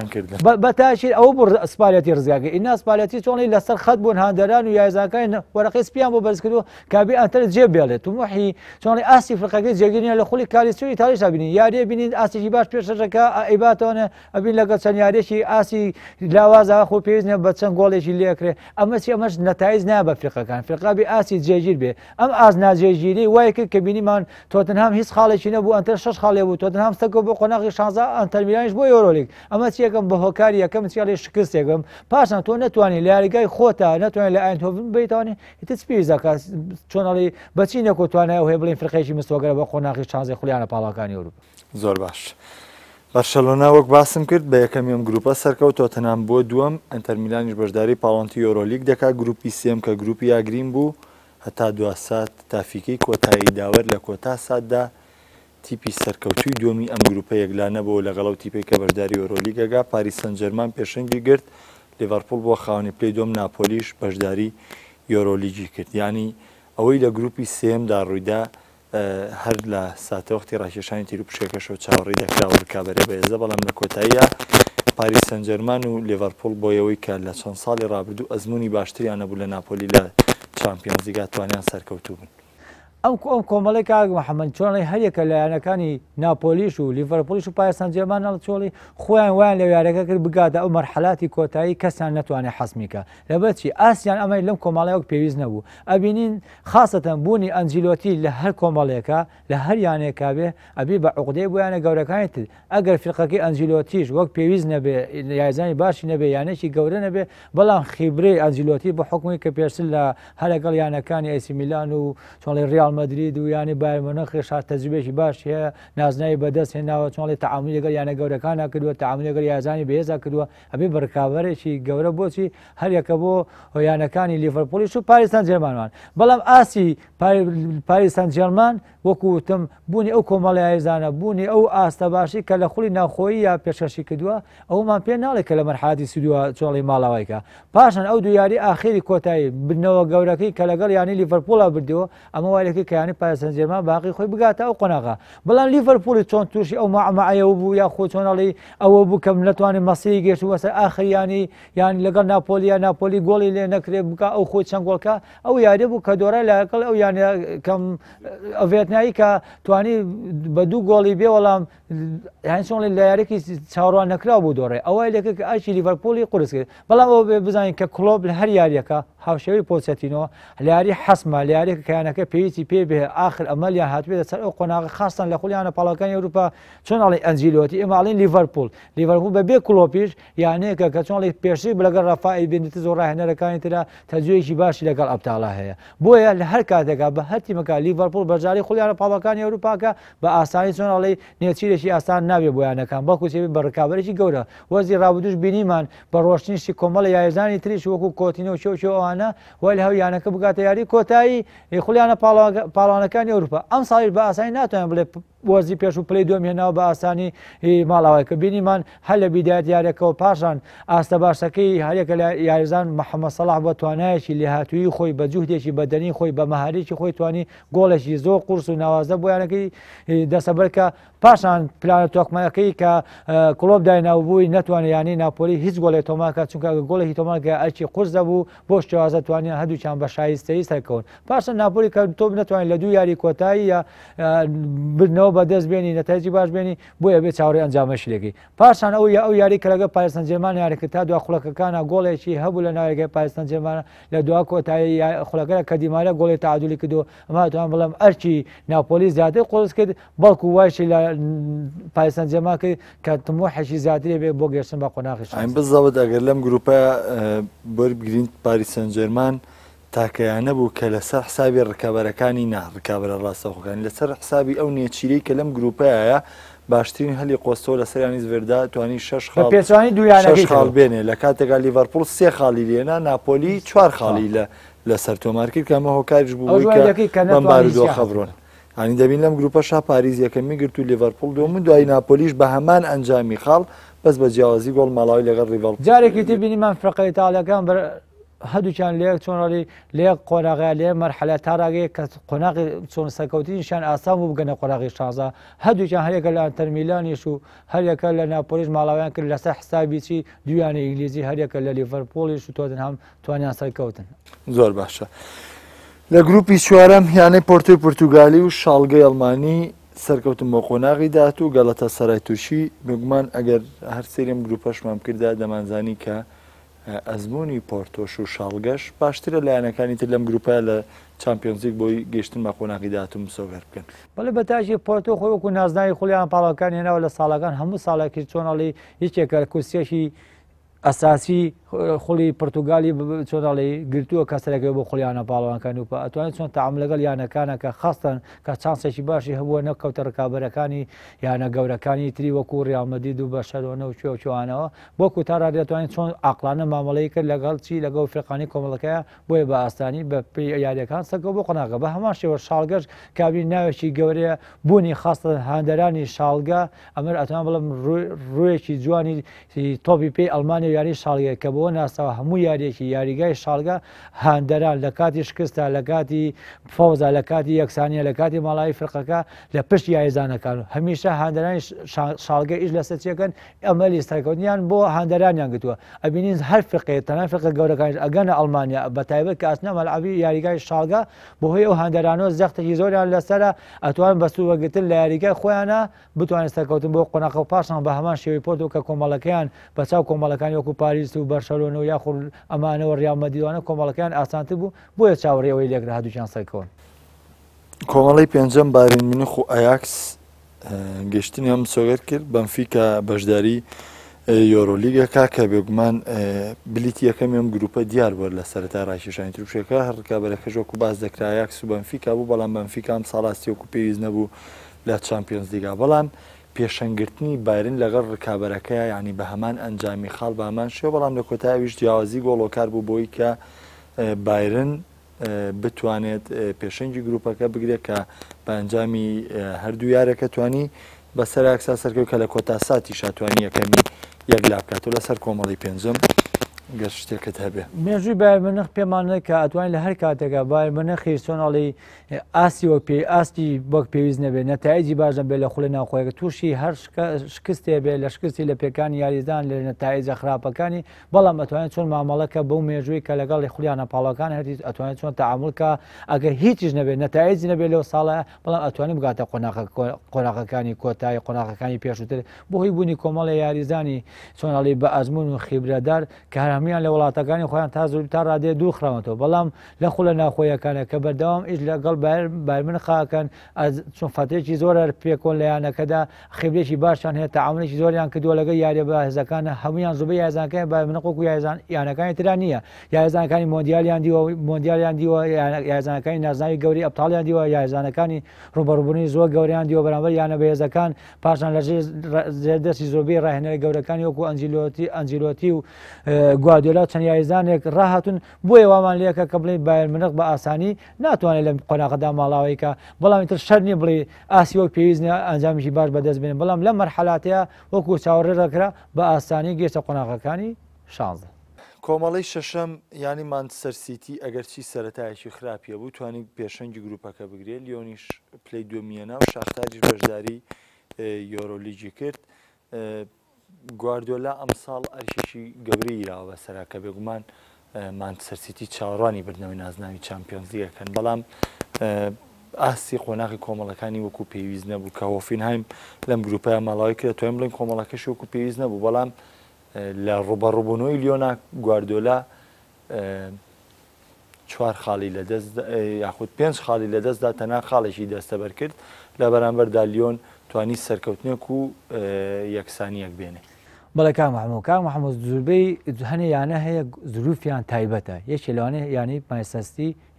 بەتاشیر ئەو بڕ سپالەتی ڕزگاکە ئینا سپالەتی چۆنی لەسەر خەت بوون هاندەران و یازاکان وەرەقی سپیان بۆ بەرزکردو کابی ئەتەر جێ بێڵێت و محی چۆنی ئاسی فرقەکەی جێگیرنیە لە خولی کالیسوی تاریشا بینین یاریە بینین ئاسیی باش پێشەکە ئەیباتەوەە ئەبین لەگەڵ چەند یاریێکی ئاسی لاوازە خۆ پێویستە بە چەند گۆڵێکی لێکرێ ئەمە چی ئەمەش نەتایج نایە بە فرقەکان فرقابی ئاسی جێگیر بێ ئەم ئاز ناجێگیری وای کرد کە بینیمان تۆتنهام هیچ خاڵێکی نەبوو ئەتەر شش خاڵێ بوو تۆتنهام سەرکە بۆ قۆناغی شانزە ئەنتەرمیلانیش بۆ یۆرۆلیگ ئەمە چیەکەم بە هۆکاری یەکەم چیاڵی شکستێکم پاشان تۆ نەتوانانی لە یاریگای خۆتە نەتوانێت لە ئاینتۆڤن بێتوانێت هیچ سپیزەکە چۆنەڵی بەچی نەکۆتوانای هەیە بڵین فرقێکی مستۆگەرە بە قۆناغی شانزەی خولیانە پاڵەکانی ئەوروپا زۆر باش بەرشەلۆنا وەک باسم کرد بە یەکەمیەم گروپە سەرکەوت تۆتنهام بۆ دووەم ئەنتەرمیلانیش بەشداری پاڵۆنتی یۆرۆلیگ دەکات گروپی سێم کە گروپی یاگرین بوو هەتا دو سات تافیکەی کۆتایی داوەر لە کۆتا ساتدا تیپی سەرکەوتوی دووەمی ئەم گروپە یەکلانە بۆ لەگەڵ تیپی کە بەشداری یۆرۆلیگەگا پاریس سەن جەرمان پێشەنگی گرت لیڤەرپوڵ بۆ خاوەنی پلەی دووەم ناپۆلیش بەشداری یۆرۆلیگی کرد ینی ئەوەی لە گروپی سێمدا ڕوویدا هەر لە ساتەوەختی ڕاکێشانی تیرروپشێکەشەوە چاوەڕێی دەکراوە بکابەرێ بەهێزە بەڵام لە کۆتاییە پاریس سەن جەرمان و لیڤەرپوڵ بۆیەوەی کە لە چەند ساڵی ڕابردوو ئەزمموی باشتریان نەبوو لە ناپۆلی لە چامپیۆنز لیگا توانیان سەرکەوتوو بن ئەم ئەم کۆمەڵی کاک محەممەد چۆنی هەریەکە لایەنەکانی ناپۆلیش و لیڤەرپۆلیش و پاریس سەن جەرمان چۆڵی خۆیان وایان لە یارەکە کرد بگاتە ئەو مەرحەلاتی کۆتایی کەسیان نەتوانێت حەسمیکە لەبەرچی ئاسیان ئەمەی لەم کۆمەڵەیەک پێویست نەبوو ئەبینین خاستەن بوونی ئەنجیلۆتی لە هەر کۆمەڵێکە لە هەر یانێکا بێ ئەبی بە عقدەی بۆیانە گەورەکانی تر ئەگەر فرقەکەی ئەنجیلۆتیش وەک پێویست نەبێ یازانی باشی نەبێ یانێکی گەورە نەبێ بەڵام خیبرەی ئەنجیلۆتی بە حکومی کە پێشتر لە هەر لەگەڵ یانەکانی ئەیسی میلان و چۆڵی ریال مەدرید و یانی بایر مونیخ شار تەجروبێکی باش هەیە نازناوی بەدەست هێناوە چۆڵی تەعاملی لەگەڵ یانە گەورەکانە کردووە تەعاملی لەگەڵ یازانی بەهێزا کردووە ئەبێ بەرکاوەرێکی گەورە بۆچی هەریەکە بۆ یانەکانی لیڤەرپۆلیش و پاریس سەن جەرمانمان بەڵام ئاسی پاریس سەن جەرمان وەکو وتم بوونی ئەو کۆمەڵی ئایزانە بوونی ئەو ئاستە باشی کە لە خولی ناوخۆیی یا پێشەشی کردووە ئەومان پێ ناڵێت کە لە مەرحەلاتی سودووە چۆڵی ماڵاوایکە پاشان ئەو دوو یاری ئاخری کۆتایی بنەوە گەورەکەی کە لەگەڵ یانی لیڤەرپۆڵا بردەوە ئەمە وایلەکەی کە یانی پاریس سەن جەرمان باقی خۆی بگاتە ئەو قۆناغا بەڵام لیڤەرپۆلی چۆن تووشی ئەو مەعمەعەیەوە بوو یا خۆ چۆنەڵی ئەوە بوو کەم نەتوانێت مەسیری گەشت وەسە ئاخریانی یانی لەگەڵ ناپۆلی یا ناپۆلی گۆڵی لێ نەکرێت بکە ئەو خۆی چەند گۆڵکە ئەو یاری بوو کە دۆرای لەگەڵ ئەو یانی کەم ئەڤێتنایی کە توانی بە دوو گۆڵی بێ وەڵام یان چۆن لە یاریێکی چاوەڕوان نەکرا بوو دۆڕێ ئەوەی لەکە کە ئاچی لیڤەرپۆلی قورس کرد بەڵام ئەوە بێ بزانین کە کلۆب لە هەر یاریەکە هاوشێوی پۆچەتینۆ لە یاری حەسمە لە یاریێکە کەیانەکە پێویستی پێ بێ ئاخر ئەمەلیان هاتوێتە سەر ئەو قۆناغی خاستن لە خولیانە پاڵەکانی ئەوروپا چۆن ئەڵێ ئەنجیلۆتی ئێمە ئەڵێن لیڤەرپۆل لیڤەرپۆل بەبێ کلۆپیش یانەیەکە کە چۆن پێشتر لەگەڵ ڕەفائی بێنێتە زۆر ڕاهێنەرەکانی ترا تەجوێکی باشی لەگەڵ ئەبتاڵا هەیە بۆیە لە هەر کاتێکا بە هەر تیمەکە لیڤەرپۆل بەرجاری خولیانە پاڵەکانی ئەوروپاکە بە ئاسانی چۆن ئەڵێ نێچیرێکی ئاسان نابێ بۆیانەکان بەڵکو چێ بە ڕکابەرێکی گەورە وەرزی ڕابردوش بینیمان بە ڕۆشتنیشی کۆمەڵە یاریزانی تریش وەکو کۆتینە و شێو شێو ئەوانە وای لە هەو یانەکە بگاتە یاری کۆتایی خولیانە پاڵانەکانی ئەوروپا ئەم ساڵیش بە ئاسانی ناتوانێت بڵێ وەرزی پێش و پلەی دووەم هێناوە بە ئاسانی ماڵاوای کە بینیمان هەر لە بیدایەت یاریەکەەوە پاشان ئاستە باشەکەی هەرێکە لە یاریزان محەممەد سەڵاح بە توانایەکی لێهاتووی خۆی بە جوهدێکی بەدەنی خۆی بە مەهارێکی خۆی توانی گۆڵێکی زۆر قورس و ناوازە بۆیانەکەی دەسەبەرکە پاشان پلانە تۆکمەکەی کە کلۆب دایناو بووی نەتوانێت ینی ناپۆلی هیچ گۆڵی تۆماکە چونکە گۆڵێکی تۆماکە ئەرچی قورس دەبوو بۆ شێوازە توانیان هەردووچیان بە شایستەی سەرکەون پاشان ناپۆلی کە تۆ نەتوانین لە دوو یاری کۆتایی یا بردنەوە بەدەست بێنی نەتایجی باش بێنی بۆیە بێت چاوەڕێ ئەنجامەشلێکی پاشان ئەو یا ئەو یاری کە لەگە پاریس سەن جەرمان یاریکە تا دوا خوڵەکەکانە گۆڵێکی هەبوو لە ناوێگای پاریس سەن جەرمانە لە دوا کۆتایی خوڵەکە کە دیمارە گۆڵی تعادولی کردو ئەمە توان بڵێم ئەرچی ناپۆلی زیاتر قۆڵس کرد بەڵکو وایشی لە پاریس سەن جەرمان کرد کە تموحێکی زیاترێ بێ بۆ گەشتن بە قۆناغی ئەین بزەوت ئەگەر لەم گروپە بەربگرین پاریس سەن جەرمان تاکەیانە بوو کە لەسەر حسابی ڕکابەرەکانی نا ڕکابرە ڕاستەوخەکانی لەسەر حسابی ئەو نێچیرەی کە لەم گروپەیە باشترین هەلی قۆستەوە لە سەریانی زڤێردا توانی شەش خاڵ پێچوانی دویانەکەی خاڵ بێنێ لە کاتێکا لیڤەرپوڵ سێ خاڵی لێنا ناپۆلی چوار خاڵی لە لەسەر تۆمارکرد کە ئەمە هۆکاریش بوو بەم بارودۆ خەبرۆن ینی دەبین لەم گروپەشا پاریز یەکەمی گرت و لیڤەرپوڵ دووەم دوای ناپۆلیش بە هەمان ئەنجامی خاڵ بەس بە جیاوازی گۆڵ ماڵاوی لەگەڵ ریڤەڵ جارێکی تر بینیمان فڕقە ئیتاڵیەکان هەردووچیان لێک چۆنڕی لێک قۆناغی لێ مەرحەلە تاراگەی کە قۆناغی چۆن سەرکەوتنیشان ئاسان بوو بگەنە قۆناغی شازە هەردووچیان هەرێکە لە تەرمیلانیش و هەرێکە لە ناپۆلیش ماڵاویان کرد لەسەر حسابی چی دویانە ئینگلیزی هەرێکە لە لیڤەرپۆلیش و تۆتنهام توانیان سەرکەوتن زۆر باشە لە گروپی چوارەم یانەی پۆرتۆی پورتوگالی و شاڵگەی ئەڵمانی سەرکەوتن بۆ قۆناغی داهات و گەڵەتە سەرای تورکی بگومان ئەگەر هەر سێریم گروپەشمان کردا دەمانزانی کە ئەزمموی پۆرتۆش و شاڵگەش باشترە لایەنەکانی تر لەم گروپە لە چمپیۆنزیک بۆی گەشتن بە قۆناغی داهاتوم سۆگەر بکەن بەڵێ بەتاژی پۆرتۆ خۆی وەکو نازناوی خۆلیان پاڵەکان هێناوە لە ساڵەکان هەموو ساڵێکی چۆنەڵی هیچێکە کورسێکی ئەساسی خوڵی پرتوگالی چۆنڵی گرتووە کەسەرەکەی بۆ خۆلیانە پاڵەوانەکان و ئەتوانێت چۆن تەعام لەگەڵ یانەکانە کە خەستن کە چانسێکی باشی هەبووە نەکەوتە ڕکابەرەکانی یانە گەورەکانی تری وەکو ڕیالمەدید و بەشەرۆنە و کوێ چوانەوە بۆکو تا دەتوانێت چۆن عقلانە مامەڵەی کرد لەگەڵ چی لەگەڵ فێقانی کۆمەڵەکەیە بۆیە بە ئاستانی بە پێی یاریەکان سەرکەوت بۆ قۆناغە بە هەمان شێوە شاڵگەش کابین ناوێکی گەورەیە بوونی خاستە هاندەرانی شاڵگە ئەمە ئەتوان بڵم ڕوویەکی جوانی تۆپی پێی ئەڵمانی یاری شاڵگەیە کە بۆ ناسەوە هەموو یاریێکی یاریگای شاڵگە هاندەران لە کاتی شکستە لە کاتی فەوزە لە کاتی یەکسانیە لە کاتی ماڵاوی فرقەکە لە پشت یاریزانەکان و هەمیشە هاندەرانی شاڵگە ئیش لە سەرچیەکەن ئەمەلی سەرکەوتنیان بۆ هاندەرانیان گرتووە ئەبینین هەر فرقەیە تەنان فرقە گەورەکان ئەگەنە ئەڵمانیا بە تایبەت کە ئەسنە مەلعەبی یاریگای شاڵگە بەهۆی ئەو هاندەرانەوە زەختێکی زۆریان لەسەرە ئەتوان بەسووەگرتن لە یاریگای خۆیانە بتوانێت سەرکەوتن بۆ قۆناغە و پاشان بە هەمان شێوەی پۆرتۆ کە کۆمەڵەکەیان بەچاو کۆمەڵەکانی وەکو پاریس و بەرشەلۆنە و یاخود ئەمانەوە ڕیالمەدیدوانە کۆمەڵەکەیان ئاسانتر بوو بۆیە چاوەڕێەوەی لێکرا هەردووچیان سەرکەون کۆمەڵی پێنجەم باێن مونیخ و ئایاکس گەشتنی هەم سۆگەر کرد بەمفیکە بەشداری یۆرۆلیگەکە کە بێگومان بلیتی یەکەمی ئەم گروپە دیار بووە لە سەرەتا ڕاکێشانی تروشەکە هەر ڕکابەرەکەش وەکو باز دەکرا ئایاکس و بەمفیکا بوو بەڵام بەمفیکا ئەم ساڵاستی وەکو پێویست نەبوو لە چامپیۆنز لیگا بەڵام پێشەنگرتنی بایرن لەگەڵ ڕکابەرەکەی ینی بە هەمان ئەنجامی خاڵ بە هەمان شێوە بەڵام لە کۆتاییش جیاوازی گۆڵۆکار بوو بۆی کە بایرن بتوانێت پێشەنگی گروپەکە بگرێت کە بە ئەنجامی هەردوو یارەکە توانی بەسەر ئاکسا سەرکەوت کە لە کۆتا ساتی شاتوانی یەکەمی یەک لابکاتەوە لەسەر کۆمەڵی پێنجەم گەر شتێکت هەبێ مێژووی باەرمەنەخ پێمانە کە ئەتوانین لە هەر کاتێکە باەرمەنەخی چۆنەڵی ئاسی وە پێی ئاستی بۆک پێویست نەبێت نەتایجی باشە بێت لە خوڵی ناوخۆیەکە تووشی هەر شکستێ بێت لە شکستی لە پێکانی یاریزان لە نەتایجە خراپەکانی بەڵام ئەتوانێت چۆن مامەڵەکە بەو مێژووی کە لەگەڵی خولیانە پاڵەکان هەری ئەتوانێت چۆن تەعاملکە ئەگەر هیچیش نەبێت نەتایجی نەبێت لەو ساڵە بەڵام ئەتوانین بگاتە قۆناغەکانی کۆتایی قۆناغەکانی پێشووتر بۆ هۆی بوونی کۆمەڵی یاریزانی چۆنەڵی بە ئەزمون و خیبرەدار کە هەرهەمیان لە وڵاتەکانی خۆیان تا زۆر تا ڕادێ دوو خراوەتەوە بەڵام لە خولە ناخۆیەکانە کە بەردەوام ئیش لەگەڵ بارمن خاکەن چۆن فترێکی زۆرە پێکۆن لە یانەکەدا خێبرێکی باشیان هەیە تەعاملێکی زۆریان کردووە لەگەڵ یاریە بەهێزەکانە هەمویان زوبەی یازانەکانی بارمنەقۆکو یانەکانی تران نییە یازانەکانی مۆندیالیان دیوە مۆندیالیان دیوە یازانەکانی نازناوی گەوری ئەبتاڵیان دیوە یازانەکانی ڕوبەڕووبوونی زۆر گەوریان دیوە بەرامبەر یانە بەهێزەکان پاشان لە زێردەستی زۆربەی ڕاهێنەری گەورەکانی وەکو ئەنجیلۆتی ئەنجیلۆتی و گواردیۆلا چەند یاریزانێک ڕاهاتون بۆیە وامان لێکە کە بڵێ باەرمنەخ بە ئاسانی ناتوانێت لەم قۆناغەدا ماڵاوەیەکە بەڵام تر شەرنی بڵێ ئاسی وەک پێویست ئەنجامیشی باش بەدەست بێن بەڵام لە مەرحەلاتەیە وەکو چاوەڕێ دەکرا بە ئاسانی گەیشتە قۆناغەکانی شانزدە کۆمەڵی شەشەم ینی مانچستەر سیتی ئەگەرچی سەرەتایەکی خراپیە بوو توانی پێشەنگی گروپەکە بگرێت لیۆنیش پلەی دووەمیەنا و شاختاریش بەشداری یۆرۆلیگی کرد گواردیۆلا ئەمساڵ ئەرشێکی گەورەی ئیراوە بەسەرا کە بێگومان مانچستەر سیتی چاوەڕوانی بردنەوەی نازناوی چامپیۆنز لیگەکەن بەڵام ئاسی قۆناغی کۆمەڵەکانی وەکو پێویست نەبوو کە هۆفینهایم لەم گروپەیە ماڵاوی کرێت توێن بڵین کۆمەڵەکەشی وەکو پێویست نەبوو بەڵام لە ڕوبەڕووبوونەوەی لیۆنا گواردیۆلا چوار خاڵی لەدەست یاخود پێنج خاڵی لەدەستدا تەنها خاڵێکی دەستەبەر کرد لە بەرامبەردا لیۆن توانی سەرکەوتنێک و یەکسانیەک بێنێ بەڵێ کاک محەموود کاک محەموود زوربەی هەنێ یانە هەیە زروفیان تایبەتە یەکێ لەوانەیە یانی مانچستەر سیتی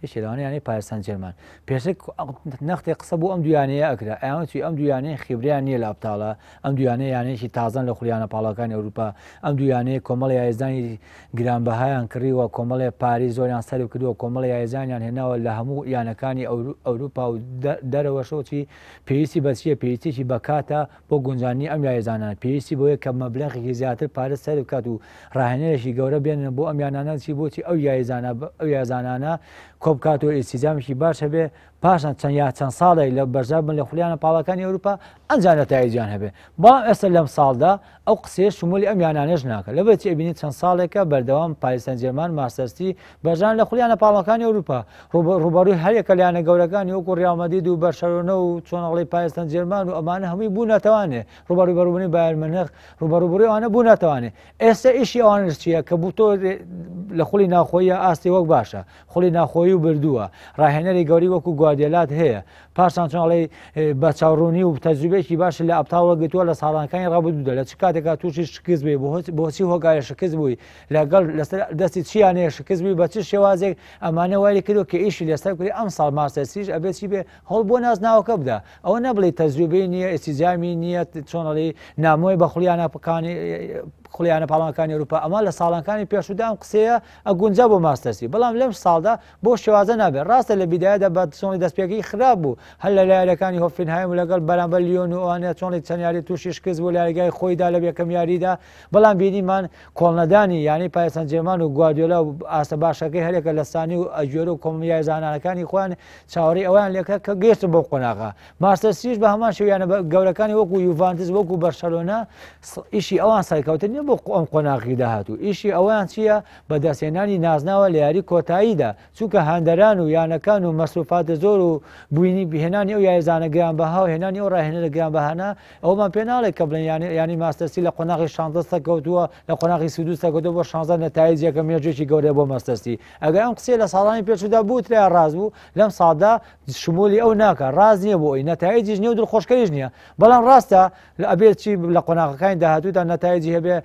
شێلوانیانی پارێستان جەرمان پێشک نەختی قسە بوو ئەم دویانەیە ئەکرا ئەوچی ئەم دویانەیە خیبریان نییە لە ئەبتاڵە ئەم دویانەیە یانەیەکی تازان لە خولیانە پاڵەکانی ئەوروپا ئەم دویانەیە کۆمەڵی یاێزانی گرانبەهایان کڕیوە کۆمەڵێ پاری زۆریان سەری کردووە کۆمەڵی یاێزانیان هێناوە لە هەموو یانەکانی ئەوروپا و دەرەوەشەوەچی پێویستی بەچیە پێویستیی بەکاتە بۆ گونجانی ئەم یاێزانان پێویستی بۆیە کە مەبلەغێکی زیاتر پارە سەر بکات و ڕاهێنەرێکی گەورە بێنن بۆ ئەم یانانەی بۆچی ئەو یاێزانە ئەو یازانانە کۆبکات و ئیسیزامێکی باشە بێ پاشان چەند یا چەند ساڵی لە بەرزاب بن لە خولیانە پاڵەکانی ئەوروپا ئەنجا نەتایجیان هەبێ بەڵام ئێستا لەم ساڵدا ئەو قسەیە شمولی ئەم یانانەش ناکات لەبەر چی ئەبینی چەند ساڵێکە بەردەوام پاریسان جێرمان ماستەرسی بەرژان لە خولیانە پاڵەکانی ئەوروپا ڕوبەڕووی هەرێکە لایەنە گەورەکانی وەکو ڕیال مەدرید و بەرشەلۆنە و چۆنەڵی پاریسان جێرمان و ئەمانە هەمووی بوو ناتوانێ ڕوبەڕووی بەروبوونی بایر مونیخ ڕوبەڕووبووری ئەوانە بوو ناتوانێ ئێستا ئیشی ئەوانش چییە کە بوو تۆ لە خولی ناخۆییە ئاستی وەک باشە خولی ناخۆیی و بردووە ڕاهێنەری گەوری وەکو گواردیۆلات هەیە پاشان چۆنڵی بە چاوڕوونی و تەجروبێکی باش لە ئەبتاڵە گرتووە لە ساڵانەکانی ڕابردوودا لە چ کاتێکا تووشی شکست بێ بۆچی هۆگایە شکست بووی لەگەڵ لەسەر دەستی چیانەیە شکست بووی بە چ شێوازێک ئەمانە وای کردو کە ئیشی لەسەر کردی ئەم ساڵ ماستەرسیش ئەبێتی بێ هەڵ بۆ نازناوەکە بدا ئەوە نەبڵێ تەجروبەی نییە ئێستیجامی نییە چۆنڵی نامۆی بە خولیانە پکانی خولیانە پاڵەکانی ئەوروپا ئەمە لە ساڵانەکانی پێشودا ئەم قسەیە ئەگونجا بۆ ماستەرسی بەڵام لەم ساڵدا بۆ شێوازە نابێت ڕاستە لە بیدایەدا بە چۆنی دەستپێکی خراپ بوو هەر لە لایەنەکانی هۆفنهایم و لەگەڵ بەرامبەر لیۆن و ئەوانە چۆنی چەند یاری تووشی شکست بوو لە یاریگای خۆیدا لە یەکەم یاریدا بەڵام بینیمان کۆڵنەدانی یانی پاریسان جێرمان و گواردیۆلا و ئاسە باشەکەی هەرێکە لە سانی و ئەجوێرە و کۆمەڵیای زانانەکانی خۆیان چاوەڕێی ئەویان لێکە کە گەیشتن بۆ قۆناغا ماستەرسیش بە هەمان شێویانە گەورەکانی وەکو یوڤانتس وەکو بەرشەلۆنا ئیشی ئەوان سەرکەوتن نیە بۆ ئەم قۆناغی داهاتوو ئیشی ئەویان چییە بەدەستهێنانی نازناوە لە یاری کۆتاییدا چونکە هەندەران و یانەکان و مەسروفاتە زۆر و بووینی بهێنانی ئەو یاریزانە گرانبەها و هێنانی ئەو ڕاهێنەرە گرانبەهانە ئەومان پێ ناڵێت کە بڵێن ینی ماستەرسی لە قۆناغی شانزدە کەوتووە لە قۆناغی سیدو کەوتووە بۆ شانزدە نەتایجێکە مێژێکی گەورەیە بۆ ماستەرسی ئەگەر ئەم قسەی لە ساڵانی پێشودا بوو تریا ڕاست بوو لەم ساڵدا شمولی ئەو ناکە ڕاز نییە بۆ ئەوی نەتایجیش نییە و دڵخۆشکەریش نییە بەڵام ڕاستە ئەبێت چی لە قۆناغەکانی داهاتوودا نەتایجی هەبێ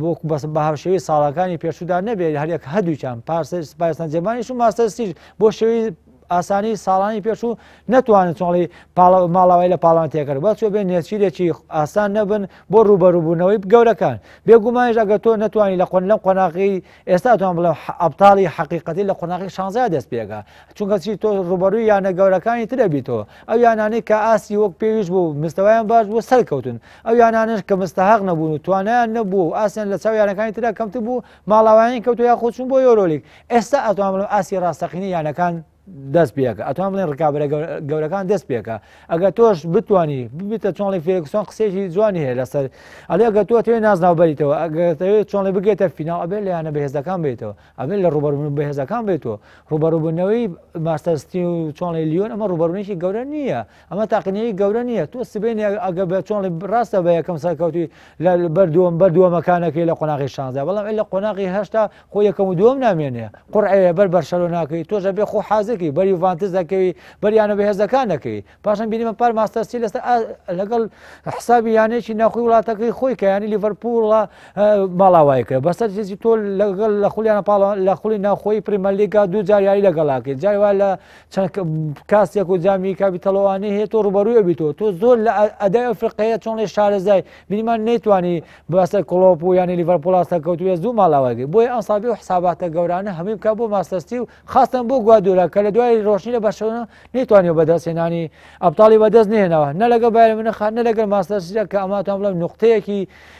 بە هاوشێوی ساڵەکانی پێشودا نەبێت هەرێک هەردووچان پاریسان جێرمانیش و ماستەرسیش بۆ شێوی ئاسانی ساڵانی پێش و نتوانن چۆڵی ماڵاوای لە پاڵانتێکرد بە چۆ بێن نێچیرێکی ئاسان نەبن بۆ ڕوبەڕووبوونەوەی گەورەکان بێگومانش ئەگە تۆ نتوانانی لە قۆن لەم قۆناغی ئێستا توان بڵێ ئەبتاڵی حەقیقەتی لە قۆناغی شانزە دەست پێگا چونکە چی تۆ ڕوبەڕووی یانە گەورەکانی ترەبییتەوە ئەو یانانەی کە ئاسی وەک پێویست بوو مستەوایان باش بوو سەرکەوتن ئەو یانانش کە مستەحق نەبوون و توانیان نەبوو ئاسیان لە چاو یانەکانی ترە کەمتر بوو ماڵاوانی کەوتو یا خۆچون بۆ یۆرۆلیک ئێستا ئەتوان بڵێم ئاسی ڕاستەقینی یانەکان دەست پێکە ئەتوان بڵێن ڕکابرە گەورەکان دەست پێکە ئەگە تۆش بتانی ببیتە چۆنڵی فێرکسۆن قسێکی جوانی هەیە لەسەر ئەلێ ئەگە تۆ توێ نازناو بەریتەوە ئەگەتەوێت چۆنڵی بگێتە فیناڵ ئەبێت لە یانە بەهێزەکان بێتەوە ئەبێت لە ڕوبەڕووبوون بەهێزەکان بێتەوە ڕوبەڕووبوونەوەی ماستەرستی و چۆنڵی لیۆن ئەمە ڕوبەڕوونێکی گەورە نییە ئەمە تاقینەیەکی گەورە نییە تۆ سبێنی ئەگە بە چۆنڵی ڕاستە بە یەکەم سەرکەوتی لە بەردووەم بەردووەمەکانەکەی لە قۆناغی شانزە بەڵام لە قۆناغی هەشتا خۆ یەکەم و دووەم نامێنێ قورعەیە بەر بەرشەلۆناکەی تۆش ئەبێ خۆ حازێکی بەر یوڤانتس دەکەوی بەریانە بەهێزەکان دەکەوی پاشان بینیمە پار ماستەرسی لەسەر لەگەڵ حسابی یانێکی ناخۆی وڵاتەکەی خۆی کە ینی لیڤەرپوڵە ماڵاوایکە بەسەرجێکی تۆ لەگەڵ لە خولیانە پاڵ لە خولی ناخۆی پریمەرلیگا دوو جار یاری لەگەڵاکەی جای وا لە چەند کاسێک و جامی کاپیتەڵەوانی هەیە تۆ ڕوبەڕووی ئەبیتەوە تۆ زۆر لە ئەدای ئەفریقەیە چۆنڵی شارەزای بینیمان نەیتوانی بەسەر کڵۆپ و ینی لیڤەرپوڵ ئاستەکەوتوێ زوو ماڵاوایگەی بۆیە ئەم سابی و حساباتە گەورانە هەمووی بکە بۆ ماستەرسی و خاستن بۆ گواردیۆلا کە لە دوای ڕۆشنی لە بەرشەلۆنا نێتوانێت بەدەستهێنانی ئەبتاڵی بەدەست نهێنەوە نە لەگە بایر مونیخ نە لەگەڵ ماستەرسیە کە ئەماتان بڵێم نوقتەیەکی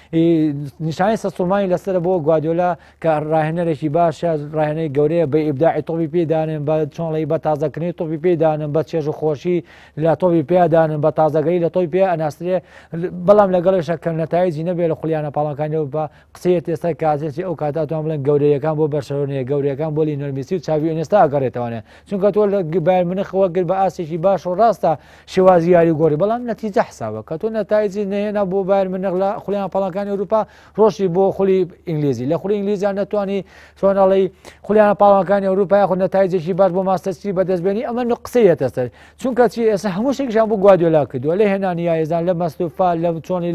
نیشانی سەسوڵمانی لەسەر بۆ گواردیۆلا کە ڕاهێنەرێکی باشە ڕاهێنەی گەورەیە بە ئیبداعی تۆپی پێدانن بە چۆنڵی بە تازەکردنی تۆپی پێدانن بە چێژ و خۆشی لە تۆپی پێدانن بە تازەگەری لە تۆی پێ ئەناسرێ بەڵام لەگەڵیشە کە نەتایجی نەبێت لە خولیانە پاڵەکانیەوە بە قسەیەت ئێستا کاتێکی ئەو کاتاتوان بڵێن گەورەیەکان بۆ بەرشەلۆنەیە گەورەکان بۆ لیۆنێل مێسی و چاوی ئێستا ئەگەڕێتەوەنێ چونکە تۆ لە بایر مونیخەوە گر بە ئاسێکی باش و ڕاستە شێوازی یاری گۆڕی بەڵام نەتیجە حسابە کە تۆ نەتایجی نهێنا بۆ بایر مونیخ لە خولیانە پاڵەکانی ئەوروپا ڕۆژی بۆ خولی ئینگلیزی لە خولی ئینگلیزیان نەتوانی چۆنەڵی خولیانە پاڵەکانی ئەوروپا یاخود نەتایجێکی باش بۆ ماستەرسی بەدەستبێنی ئەمە قسەیەتە سەر چونکە چی ئێستا هەموو شتێکیان بۆ گواردیۆلا کردووە لە هێنانی یاریزان لە مەستوفا لە چۆنی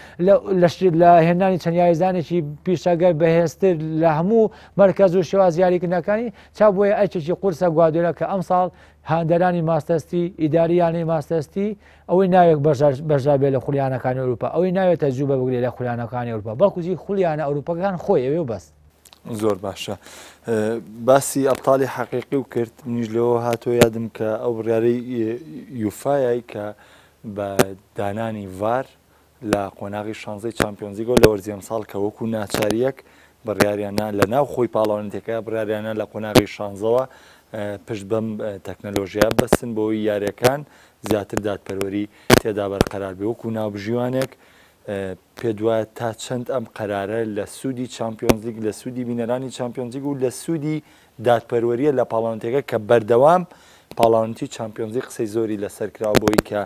لە هێنانی چەند یاریزانێکی پیشەگەر بەهێزتر لە هەموو مەرکەز و شێواز یاریکردنەکانی چا بۆیە ئەچێکی قورسە گواردیۆلا دیێرە کە ئەم ساڵ هاندەرانی ماستەستی ئیداریانی ماستەستی ئەوەی ناوێت بەژار بێت لە خولیانەکانی ئەوروپا ئەوەی ناوێت تەجروبە بگرێت لە خولیانەکانی ئەوروپا بەڵکوزی خولیانە ئەوروپەکان خۆی ئەوێ بەست. زۆر باشە باسی ئەبتاڵی حەقیقی و کرد منیش لەوە هاتۆ یادم کە ئەو بڕیارەی یوفایای کە بە دانانی ڤار لە قۆناغی شانزەی چامپیۆنزیگۆ لە وەرزی ئەمساڵ کە وەکو ناچاریەک بڕیاریانە لە ناو خۆی پاڵاوانێتەکە بڕیاریانە لە قۆناغی شانزەوە پشت بەم تەکنەلۆژیا بەستن بۆی یاریەکان زیاتر دادپەروەری تێدا بەرقەرار بێ وەکو ناوبژیوانێک پێ دوایە تا چەند ئەم قەرارە لە سوودی چامپیۆنزلیگ لە سوودی بینەرانی چامپیۆنزلیگ و لە سوودی دادپەروەریە لە پاڵاوانێتەکە کە بەردەوام پاڵاوانتی چامپیۆنزی قسەی زۆری لەسەرکراوە بۆی کە